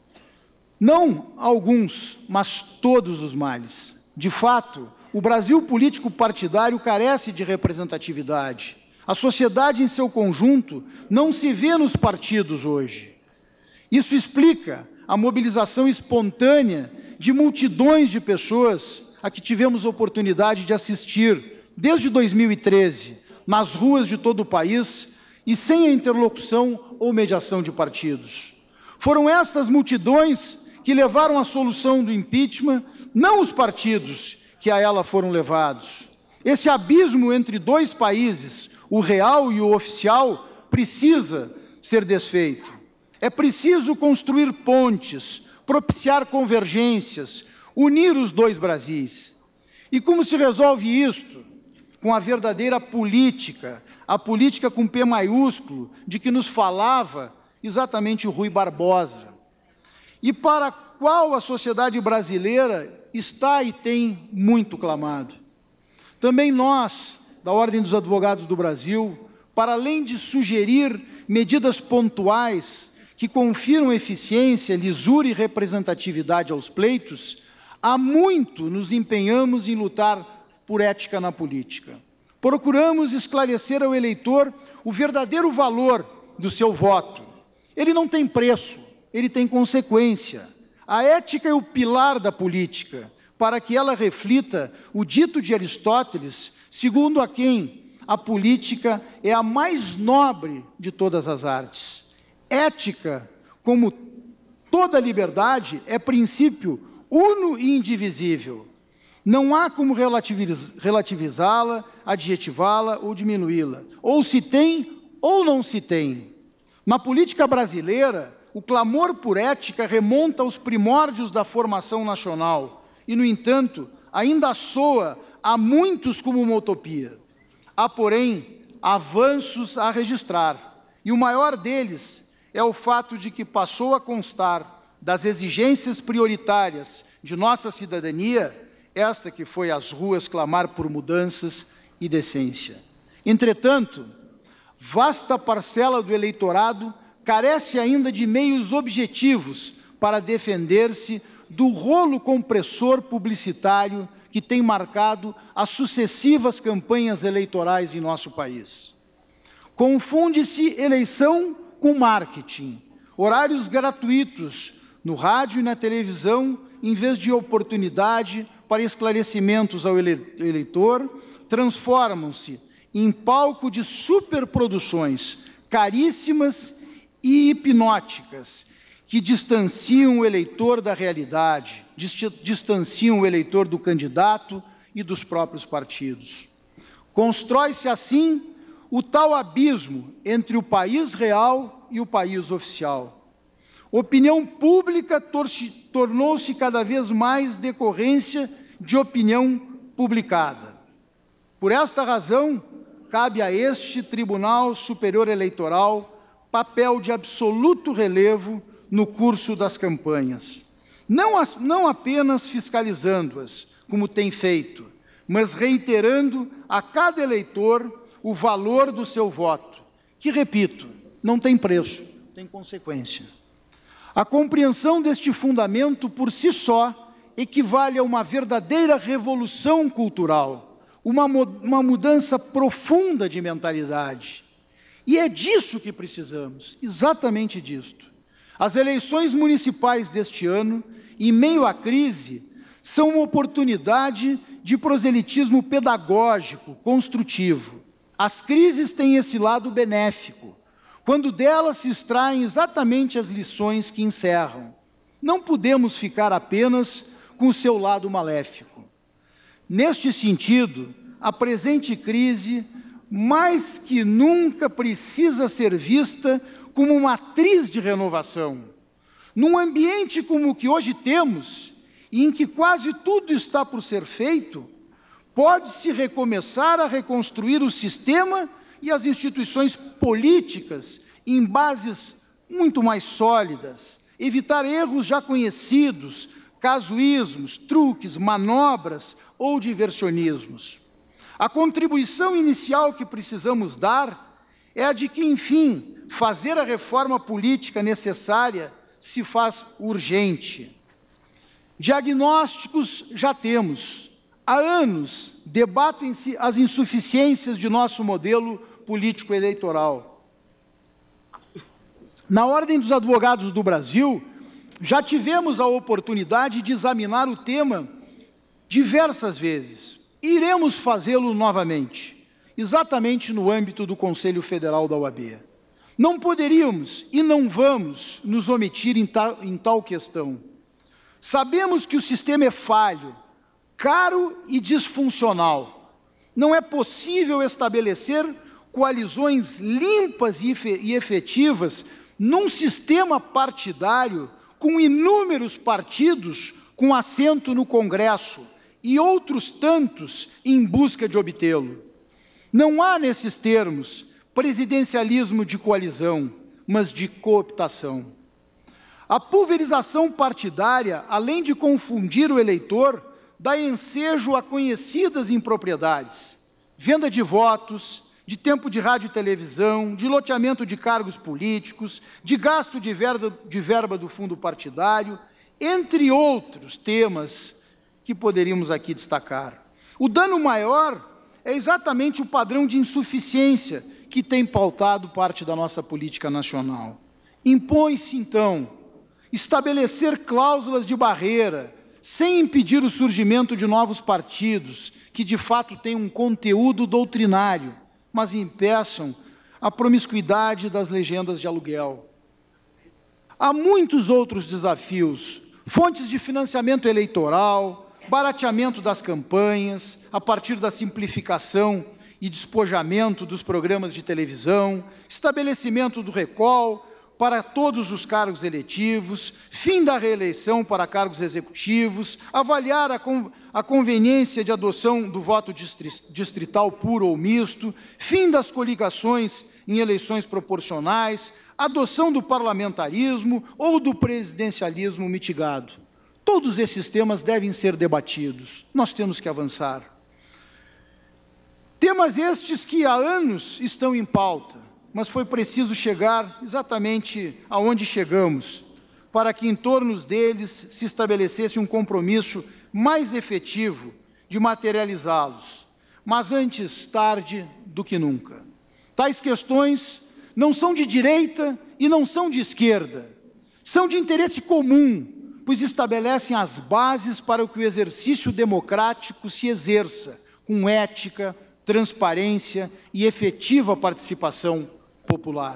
Não alguns, mas todos os males. De fato, o Brasil político partidário carece de representatividade. A sociedade em seu conjunto não se vê nos partidos hoje. Isso explica a mobilização espontânea de multidões de pessoas a que tivemos a oportunidade de assistir desde dois mil e treze, nas ruas de todo o país e sem a interlocução ou mediação de partidos. Foram essas multidões que levaram à solução do impeachment, não os partidos que a ela foram levados. Esse abismo entre dois países, o real e o oficial, precisa ser desfeito. É preciso construir pontes, propiciar convergências, unir os dois Brasis. E como se resolve isto? Com a verdadeira política, a política com P maiúsculo, de que nos falava exatamente o Rui Barbosa. E para a qual a sociedade brasileira está e tem muito clamado. Também nós, da Ordem dos Advogados do Brasil, para além de sugerir medidas pontuais que confiram eficiência, lisura e representatividade aos pleitos, há muito nos empenhamos em lutar por ética na política. Procuramos esclarecer ao eleitor o verdadeiro valor do seu voto. Ele não tem preço, ele tem consequência. A ética é o pilar da política, para que ela reflita o dito de Aristóteles, segundo a quem a política é a mais nobre de todas as artes. Ética, como toda liberdade, é princípio uno e indivisível. Não há como relativiz- relativizá-la, adjetivá-la ou diminuí-la. Ou se tem ou não se tem. Na política brasileira, o clamor por ética remonta aos primórdios da formação nacional e, no entanto, ainda soa a muitos como uma utopia. Há, porém, avanços a registrar, e o maior deles é o fato de que passou a constar das exigências prioritárias de nossa cidadania, esta que foi às ruas clamar por mudanças e decência. Entretanto, vasta parcela do eleitorado carece ainda de meios objetivos para defender-se do rolo compressor publicitário que tem marcado as sucessivas campanhas eleitorais em nosso país. Confunde-se eleição com marketing, horários gratuitos no rádio e na televisão, em vez de oportunidade para esclarecimentos ao eleitor, transformam-se em palco de superproduções caríssimas e hipnóticas, que distanciam o eleitor da realidade, distanciam o eleitor do candidato e dos próprios partidos. Constrói-se assim o tal abismo entre o país real e o país oficial. Opinião pública tornou-se cada vez mais decorrência de opinião publicada. Por esta razão, cabe a este Tribunal Superior Eleitoral papel de absoluto relevo no curso das campanhas, não, as, não apenas fiscalizando-as, como tem feito, mas reiterando a cada eleitor o valor do seu voto, que, repito, não tem preço, tem consequência. A compreensão deste fundamento, por si só, equivale a uma verdadeira revolução cultural, uma, uma mudança profunda de mentalidade. E é disso que precisamos, exatamente disto. As eleições municipais deste ano, em meio à crise, são uma oportunidade de proselitismo pedagógico, construtivo. As crises têm esse lado benéfico, quando delas se extraem exatamente as lições que encerram. Não podemos ficar apenas com o seu lado maléfico. Neste sentido, a presente crise, mais que nunca, precisa ser vista como uma matriz de renovação. Num ambiente como o que hoje temos, em que quase tudo está por ser feito, pode-se recomeçar a reconstruir o sistema e as instituições políticas em bases muito mais sólidas, evitar erros já conhecidos, casuísmos, truques, manobras ou diversionismos. A contribuição inicial que precisamos dar é a de que, enfim, fazer a reforma política necessária se faz urgente. Diagnósticos já temos. Há anos debatem-se as insuficiências de nosso modelo político-eleitoral. Na Ordem dos Advogados do Brasil, já tivemos a oportunidade de examinar o tema diversas vezes. Iremos fazê-lo novamente, exatamente no âmbito do Conselho Federal da O A B. Não poderíamos e não vamos nos omitir em tal, em tal questão. Sabemos que o sistema é falho, caro e disfuncional. Não é possível estabelecer coalizões limpas e efetivas num sistema partidário com inúmeros partidos com assento no Congresso e outros tantos em busca de obtê-lo. Não há, nesses termos, presidencialismo de coalizão, mas de cooptação. A pulverização partidária, além de confundir o eleitor, dá ensejo a conhecidas impropriedades, venda de votos, de tempo de rádio e televisão, de loteamento de cargos políticos, de gasto de verba, de verba do fundo partidário, entre outros temas que poderíamos aqui destacar. O dano maior é exatamente o padrão de insuficiência que tem pautado parte da nossa política nacional. Impõe-se, então, estabelecer cláusulas de barreira, sem impedir o surgimento de novos partidos, que de fato têm um conteúdo doutrinário, mas impeçam a promiscuidade das legendas de aluguel. Há muitos outros desafios, fontes de financiamento eleitoral, barateamento das campanhas, a partir da simplificação e despojamento dos programas de televisão, estabelecimento do recall para todos os cargos eletivos, fim da reeleição para cargos executivos, avaliar a, con a conveniência de adoção do voto distri distrital puro ou misto, fim das coligações em eleições proporcionais, adoção do parlamentarismo ou do presidencialismo mitigado. Todos esses temas devem ser debatidos. Nós temos que avançar. Temas estes que há anos estão em pauta, mas foi preciso chegar exatamente aonde chegamos, para que em torno deles se estabelecesse um compromisso mais efetivo de materializá-los. Mas antes tarde do que nunca. Tais questões não são de direita e não são de esquerda. São de interesse comum, pois estabelecem as bases para que o exercício democrático se exerça com ética, transparência e efetiva participação popular.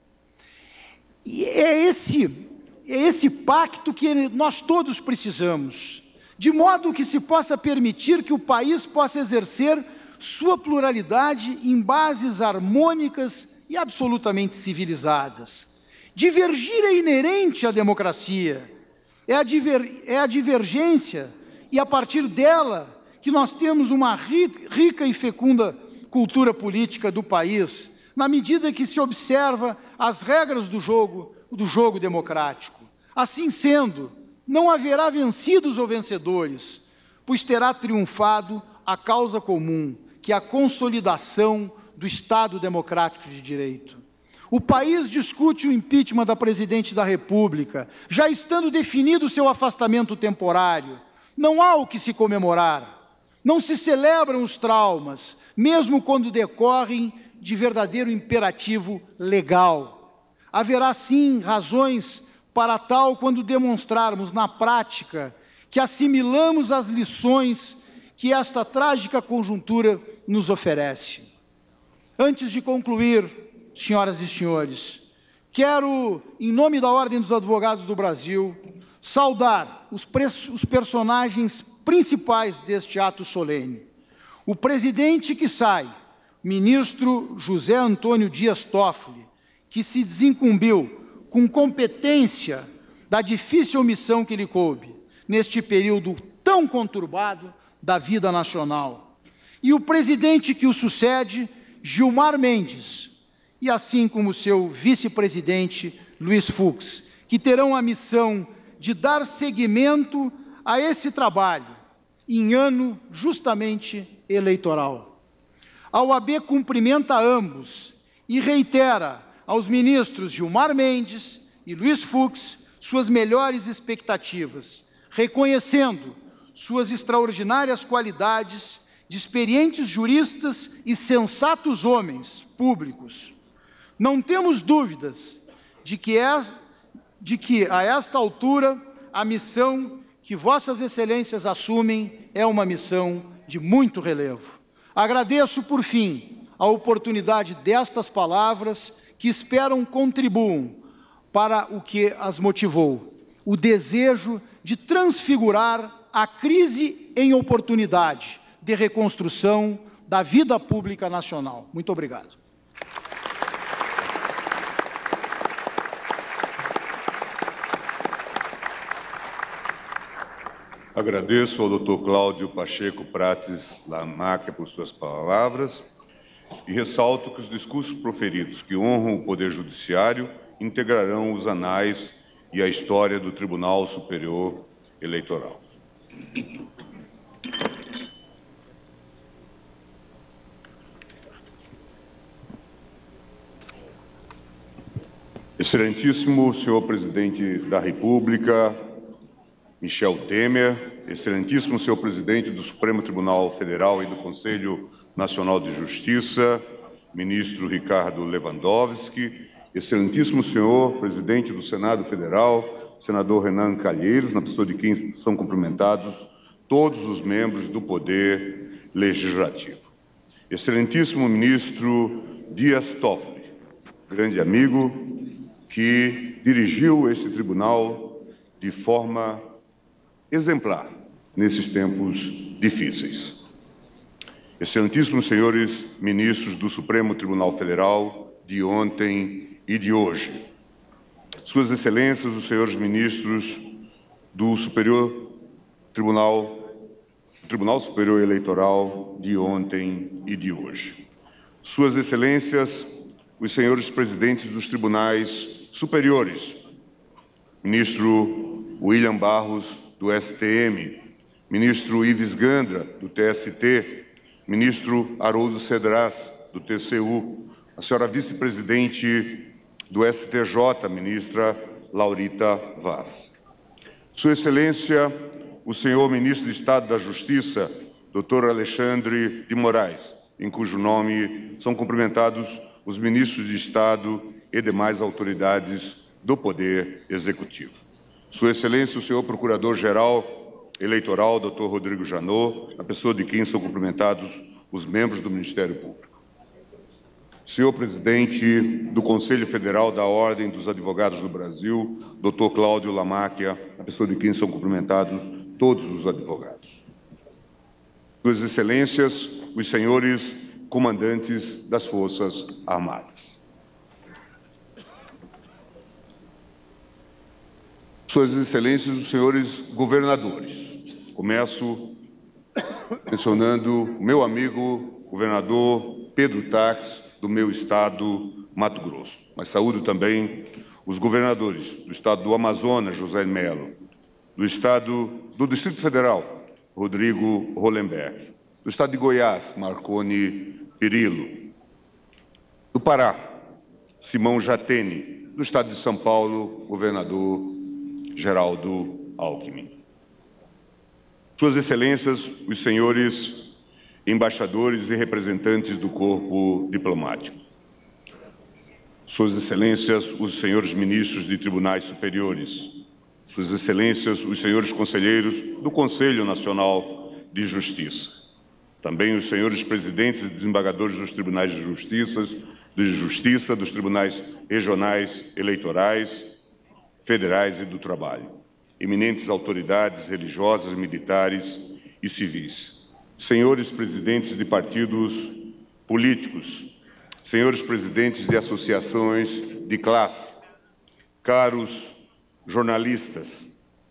E é esse, é esse pacto que nós todos precisamos, de modo que se possa permitir que o país possa exercer sua pluralidade em bases harmônicas e absolutamente civilizadas. Divergir é inerente à democracia, é a, diver, é a divergência, e a partir dela que nós temos uma rica e fecunda cultura política do país, na medida que se observa as regras do jogo, do jogo democrático. Assim sendo, não haverá vencidos ou vencedores, pois terá triunfado a causa comum, que é a consolidação do Estado democrático de direito. O país discute o impeachment da presidente da República, já estando definido seu afastamento temporário. Não há o que se comemorar. Não se celebram os traumas, mesmo quando decorrem de verdadeiro imperativo legal. Haverá, sim, razões para tal quando demonstrarmos na prática que assimilamos as lições que esta trágica conjuntura nos oferece. Antes de concluir, senhoras e senhores, quero, em nome da Ordem dos Advogados do Brasil, saudar os, os personagens principais deste ato solene. O presidente que sai, ministro José Antônio Dias Toffoli, que se desincumbiu com competência da difícil missão que lhe coube, neste período tão conturbado da vida nacional. E o presidente que o sucede, Gilmar Mendes, e assim como seu vice-presidente, Luiz Fux, que terão a missão de dar seguimento a esse trabalho, em ano justamente eleitoral. A O A B cumprimenta ambos e reitera aos ministros Gilmar Mendes e Luiz Fux suas melhores expectativas, reconhecendo suas extraordinárias qualidades de experientes juristas e sensatos homens públicos. Não temos dúvidas de que, é, de que, a esta altura, a missão que Vossas Excelências assumem é uma missão de muito relevo. Agradeço, por fim, a oportunidade destas palavras que esperam contribuam para o que as motivou, o desejo de transfigurar a crise em oportunidade de reconstrução da vida pública nacional. Muito obrigado. Agradeço ao doutor Cláudio Pacheco Prates Lamáquia por suas palavras e ressalto que os discursos proferidos que honram o Poder Judiciário integrarão os anais e a história do Tribunal Superior Eleitoral. Excelentíssimo senhor Presidente da República, Michel Temer, excelentíssimo senhor Presidente do Supremo Tribunal Federal e do Conselho Nacional de Justiça, ministro Ricardo Lewandowski, excelentíssimo senhor Presidente do Senado Federal, senador Renan Calheiros, na pessoa de quem são cumprimentados todos os membros do Poder Legislativo. Excelentíssimo ministro Dias Toffoli, grande amigo, que dirigiu este tribunal de forma exemplar nesses tempos difíceis. Excelentíssimos senhores ministros do Supremo Tribunal Federal de ontem e de hoje, Suas Excelências, os senhores ministros do Superior Tribunal, Tribunal Superior Eleitoral de ontem e de hoje, Suas Excelências, os senhores presidentes dos tribunais superiores, ministro William Barros, do S T M, ministro Ives Gandra, do T S T, ministro Haroldo Cedras, do T C U, a senhora vice-presidente do S T J, ministra Laurita Vaz. Sua Excelência, o senhor ministro de Estado da Justiça, doutor Alexandre de Moraes, em cujo nome são cumprimentados os ministros de Estado e demais autoridades do Poder Executivo. Sua Excelência, o senhor Procurador-Geral Eleitoral, doutor Rodrigo Janot, na pessoa de quem são cumprimentados os membros do Ministério Público. Senhor Presidente do Conselho Federal da Ordem dos Advogados do Brasil, doutor Cláudio Lamáquia, na pessoa de quem são cumprimentados todos os advogados. Suas Excelências, os senhores comandantes das Forças Armadas. Suas Excelências, os senhores governadores. Começo mencionando o meu amigo governador Pedro Tax, do meu estado, Mato Grosso. Mas saúdo também os governadores do estado do Amazonas, José Melo, do estado do Distrito Federal, Rodrigo Hollenberg, do estado de Goiás, Marconi Perillo, do Pará, Simão Jatene, do estado de São Paulo, governador Geraldo Alckmin. Suas Excelências, os senhores embaixadores e representantes do corpo diplomático. Suas Excelências, os senhores ministros de tribunais superiores. Suas Excelências, os senhores conselheiros do Conselho Nacional de Justiça. Também os senhores presidentes e desembargadores dos tribunais de justiça, de justiça, dos tribunais regionais, eleitorais, federais e do trabalho. Eminentes autoridades religiosas, militares e civis. Senhores presidentes de partidos políticos, senhores presidentes de associações de classe, caros jornalistas,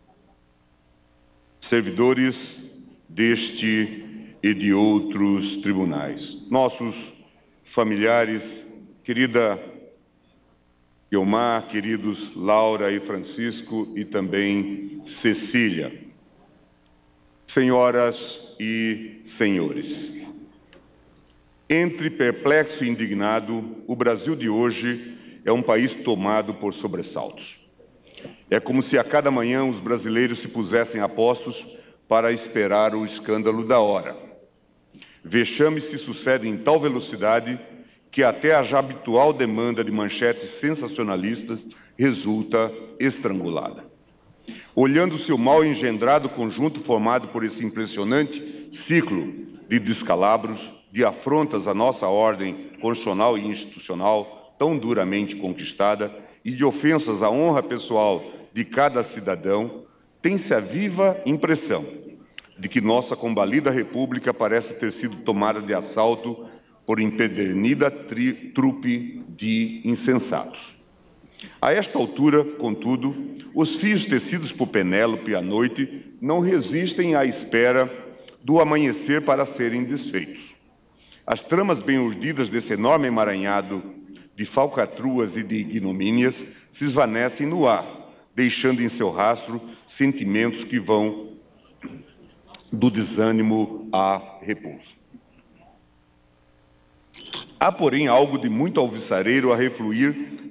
servidores deste e de outros tribunais, nossos familiares, querida Guilmar, queridos Laura e Francisco e também Cecília, senhoras e senhores. Entre perplexo e indignado, o Brasil de hoje é um país tomado por sobressaltos. É como se a cada manhã os brasileiros se pusessem a postos para esperar o escândalo da hora. Vexames se sucedem em tal velocidade que até a já habitual demanda de manchetes sensacionalistas resulta estrangulada. Olhando-se o mal engendrado conjunto formado por esse impressionante ciclo de descalabros, de afrontas à nossa ordem constitucional e institucional tão duramente conquistada e de ofensas à honra pessoal de cada cidadão, tem-se a viva impressão de que nossa combalida República parece ter sido tomada de assalto por empedernida tri- trupe de insensatos. A esta altura, contudo, os fios tecidos por Penélope à noite não resistem à espera do amanhecer para serem desfeitos. As tramas bem urdidas desse enorme emaranhado de falcatruas e de ignomínias se esvanecem no ar, deixando em seu rastro sentimentos que vão do desânimo à repulsa. Há, porém, algo de muito alvissareiro a refluir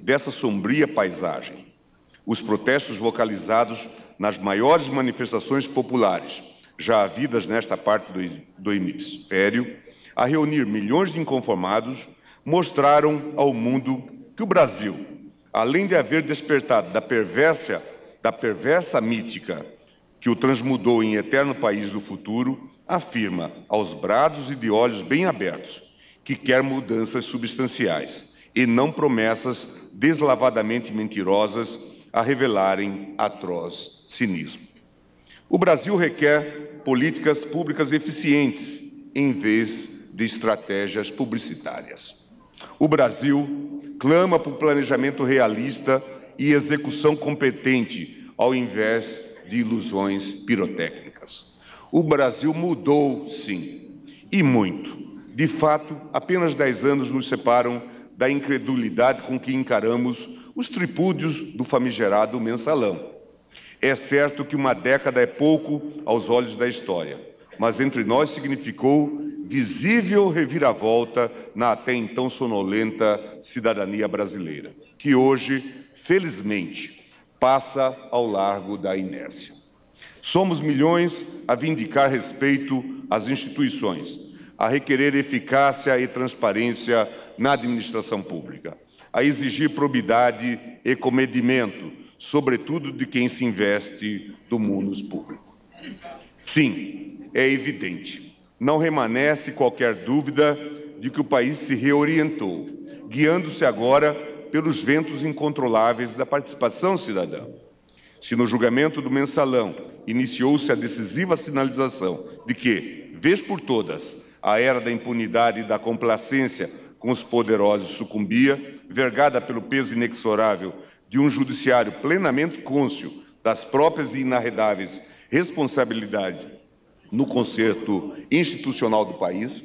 dessa sombria paisagem. Os protestos vocalizados nas maiores manifestações populares já havidas nesta parte do, do hemisfério, a reunir milhões de inconformados, mostraram ao mundo que o Brasil, além de haver despertado da perversa, da perversa mítica que o transmudou em eterno país do futuro, afirma aos brados e de olhos bem abertos que quer mudanças substanciais e não promessas deslavadamente mentirosas a revelarem atroz cinismo. O Brasil requer políticas públicas eficientes em vez de estratégias publicitárias. O Brasil clama por planejamento realista e execução competente, ao invés de ilusões pirotécnicas. O Brasil mudou, sim, e muito. De fato, apenas dez anos nos separam da incredulidade com que encaramos os tripúdios do famigerado mensalão. É certo que uma década é pouco aos olhos da história, mas entre nós significou visível reviravolta na até então sonolenta cidadania brasileira, que hoje, felizmente, passa ao largo da inércia. Somos milhões a vindicar respeito às instituições, a requerer eficácia e transparência na administração pública, a exigir probidade e comedimento, sobretudo de quem se investe do munus público. Sim, é evidente, não remanesce qualquer dúvida de que o país se reorientou, guiando-se agora pelos ventos incontroláveis da participação cidadã. Se no julgamento do mensalão iniciou-se a decisiva sinalização de que, vez por todas, a era da impunidade e da complacência com os poderosos sucumbia, vergada pelo peso inexorável de um judiciário plenamente cônscio das próprias e inarredáveis responsabilidades no concerto institucional do país,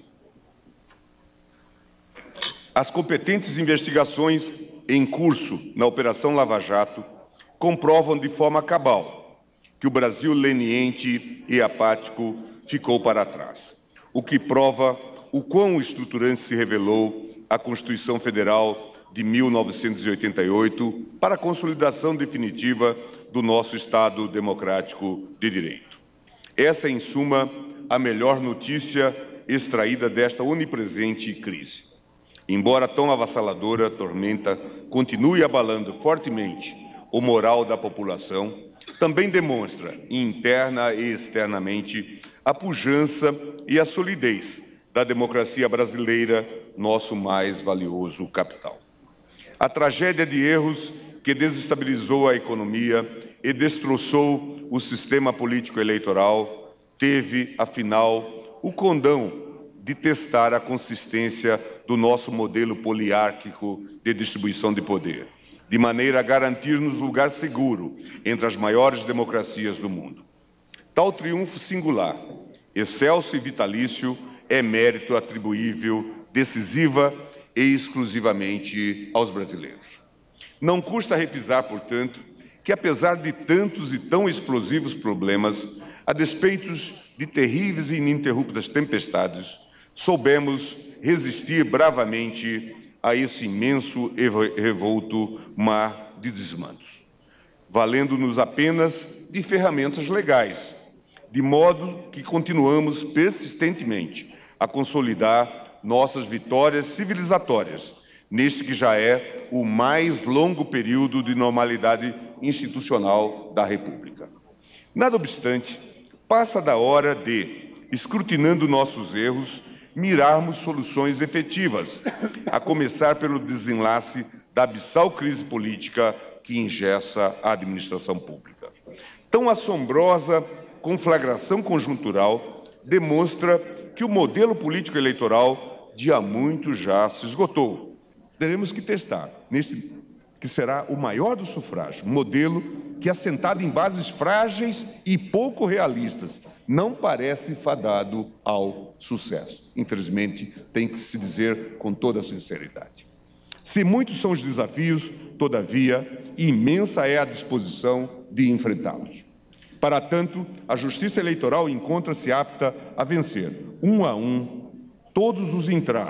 as competentes investigações em curso na Operação Lava Jato comprovam de forma cabal que o Brasil leniente e apático ficou para trás, o que prova o quão estruturante se revelou a Constituição Federal de mil novecentos e oitenta e oito para a consolidação definitiva do nosso Estado democrático de direito. Essa é, em suma, a melhor notícia extraída desta onipresente crise. Embora tão avassaladora tormenta continue abalando fortemente o moral da população, também demonstra, interna e externamente, a pujança e a solidez da democracia brasileira, nosso mais valioso capital. A tragédia de erros que desestabilizou a economia e destroçou o sistema político-eleitoral teve, afinal, o condão de testar a consistência do nosso modelo poliárquico de distribuição de poder, de maneira a garantir-nos lugar seguro entre as maiores democracias do mundo. Tal triunfo singular, excelso e vitalício, é mérito atribuível decisiva e exclusivamente aos brasileiros. Não custa repisar, portanto, que apesar de tantos e tão explosivos problemas, a despeito de terríveis e ininterruptas tempestades, soubemos resistir bravamente a esse imenso e revolto mar de desmandos, valendo-nos apenas de ferramentas legais, de modo que continuamos persistentemente a consolidar nossas vitórias civilizatórias, neste que já é o mais longo período de normalidade institucional da República. Nada obstante, passa da hora de, escrutinando nossos erros, mirarmos soluções efetivas, a começar pelo desenlace da abissal crise política que engessa a administração pública. Tão assombrosa conflagração conjuntural demonstra que o modelo político-eleitoral de há muito já se esgotou. Teremos que testar, neste que será o maior do sufrágio, modelo que, assentado em bases frágeis e pouco realistas, não parece fadado ao sucesso. Infelizmente, tem que se dizer com toda a sinceridade. Se muitos são os desafios, todavia, imensa é a disposição de enfrentá-los. Para tanto, a Justiça Eleitoral encontra-se apta a vencer, um a um, todos os entraves,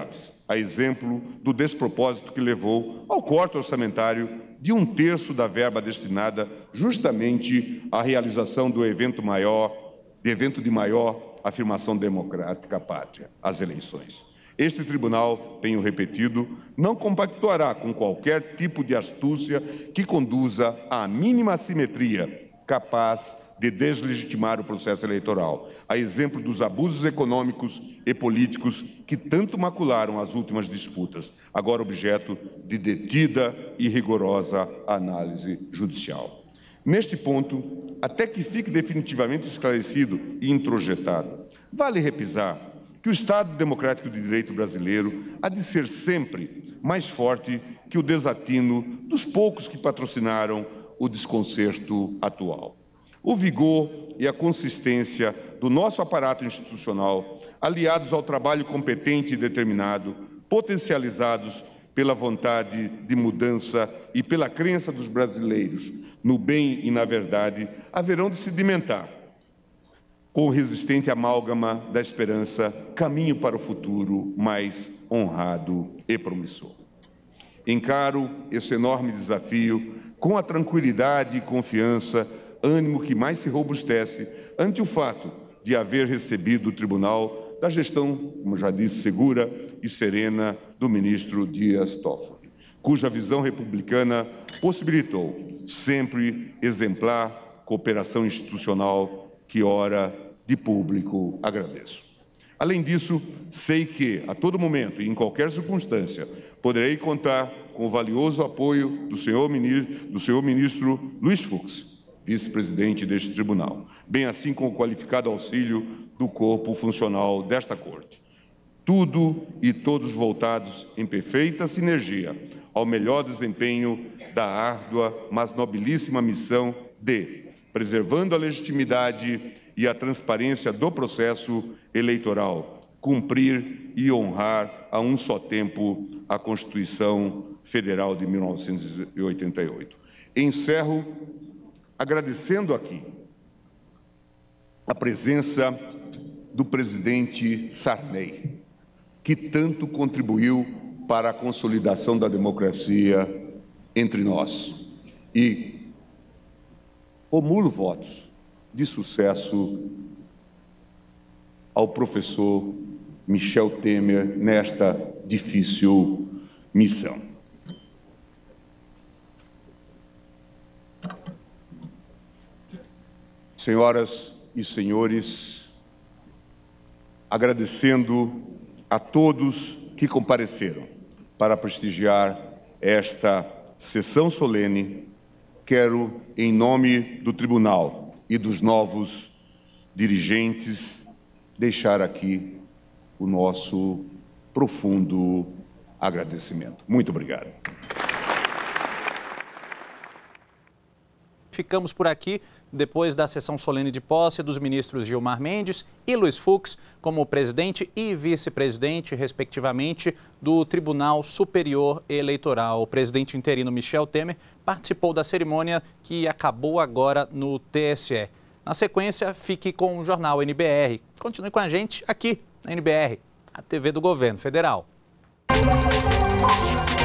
a exemplo do despropósito que levou ao corte orçamentário de um terço da verba destinada justamente à realização do evento maior, de evento de maior afirmação democrática à pátria, as eleições. Este tribunal, tenho repetido, não compactuará com qualquer tipo de astúcia que conduza à mínima assimetria capaz de deslegitimar o processo eleitoral, a exemplo dos abusos econômicos e políticos que tanto macularam as últimas disputas, agora objeto de detida e rigorosa análise judicial. Neste ponto, até que fique definitivamente esclarecido e introjetado, vale repisar que o Estado Democrático de Direito brasileiro há de ser sempre mais forte que o desatino dos poucos que patrocinaram o desconcerto atual. O vigor e a consistência do nosso aparato institucional, aliados ao trabalho competente e determinado, potencializados pela vontade de mudança e pela crença dos brasileiros no bem e na verdade, haverão de sedimentar com o resistente amálgama da esperança, caminho para o futuro mais honrado e promissor. Encaro esse enorme desafio com a tranquilidade e confiança, ânimo que mais se robustece ante o fato de haver recebido o tribunal da gestão, como já disse, segura e serena do ministro Dias Toffoli, cuja visão republicana possibilitou sempre exemplar cooperação institucional que, ora, de público agradeço. Além disso, sei que, a todo momento e em qualquer circunstância, poderei contar com o valioso apoio do senhor ministro, do senhor ministro Luiz Fux, vice-presidente deste tribunal, bem assim como o qualificado auxílio do corpo funcional desta Corte. Tudo e todos voltados em perfeita sinergia ao melhor desempenho da árdua, mas nobilíssima missão de, preservando a legitimidade e a transparência do processo eleitoral, cumprir e honrar a um só tempo a Constituição Federal de mil novecentos e oitenta e oito. Encerro agradecendo aqui a presença do presidente Sarney, que tanto contribuiu para a consolidação da democracia entre nós. E formulo votos de sucesso ao professor Michel Temer nesta difícil missão. Senhoras e senhores, agradecendo a todos que compareceram para prestigiar esta sessão solene, quero, em nome do Tribunal e dos novos dirigentes, deixar aqui o nosso profundo agradecimento. Muito obrigado. Ficamos por aqui depois da sessão solene de posse dos ministros Gilmar Mendes e Luiz Fux como presidente e vice-presidente, respectivamente, do Tribunal Superior Eleitoral. O presidente interino Michel Temer participou da cerimônia que acabou agora no T S E. Na sequência, fique com o jornal N B R. Continue com a gente aqui na N B R, a T V do Governo Federal.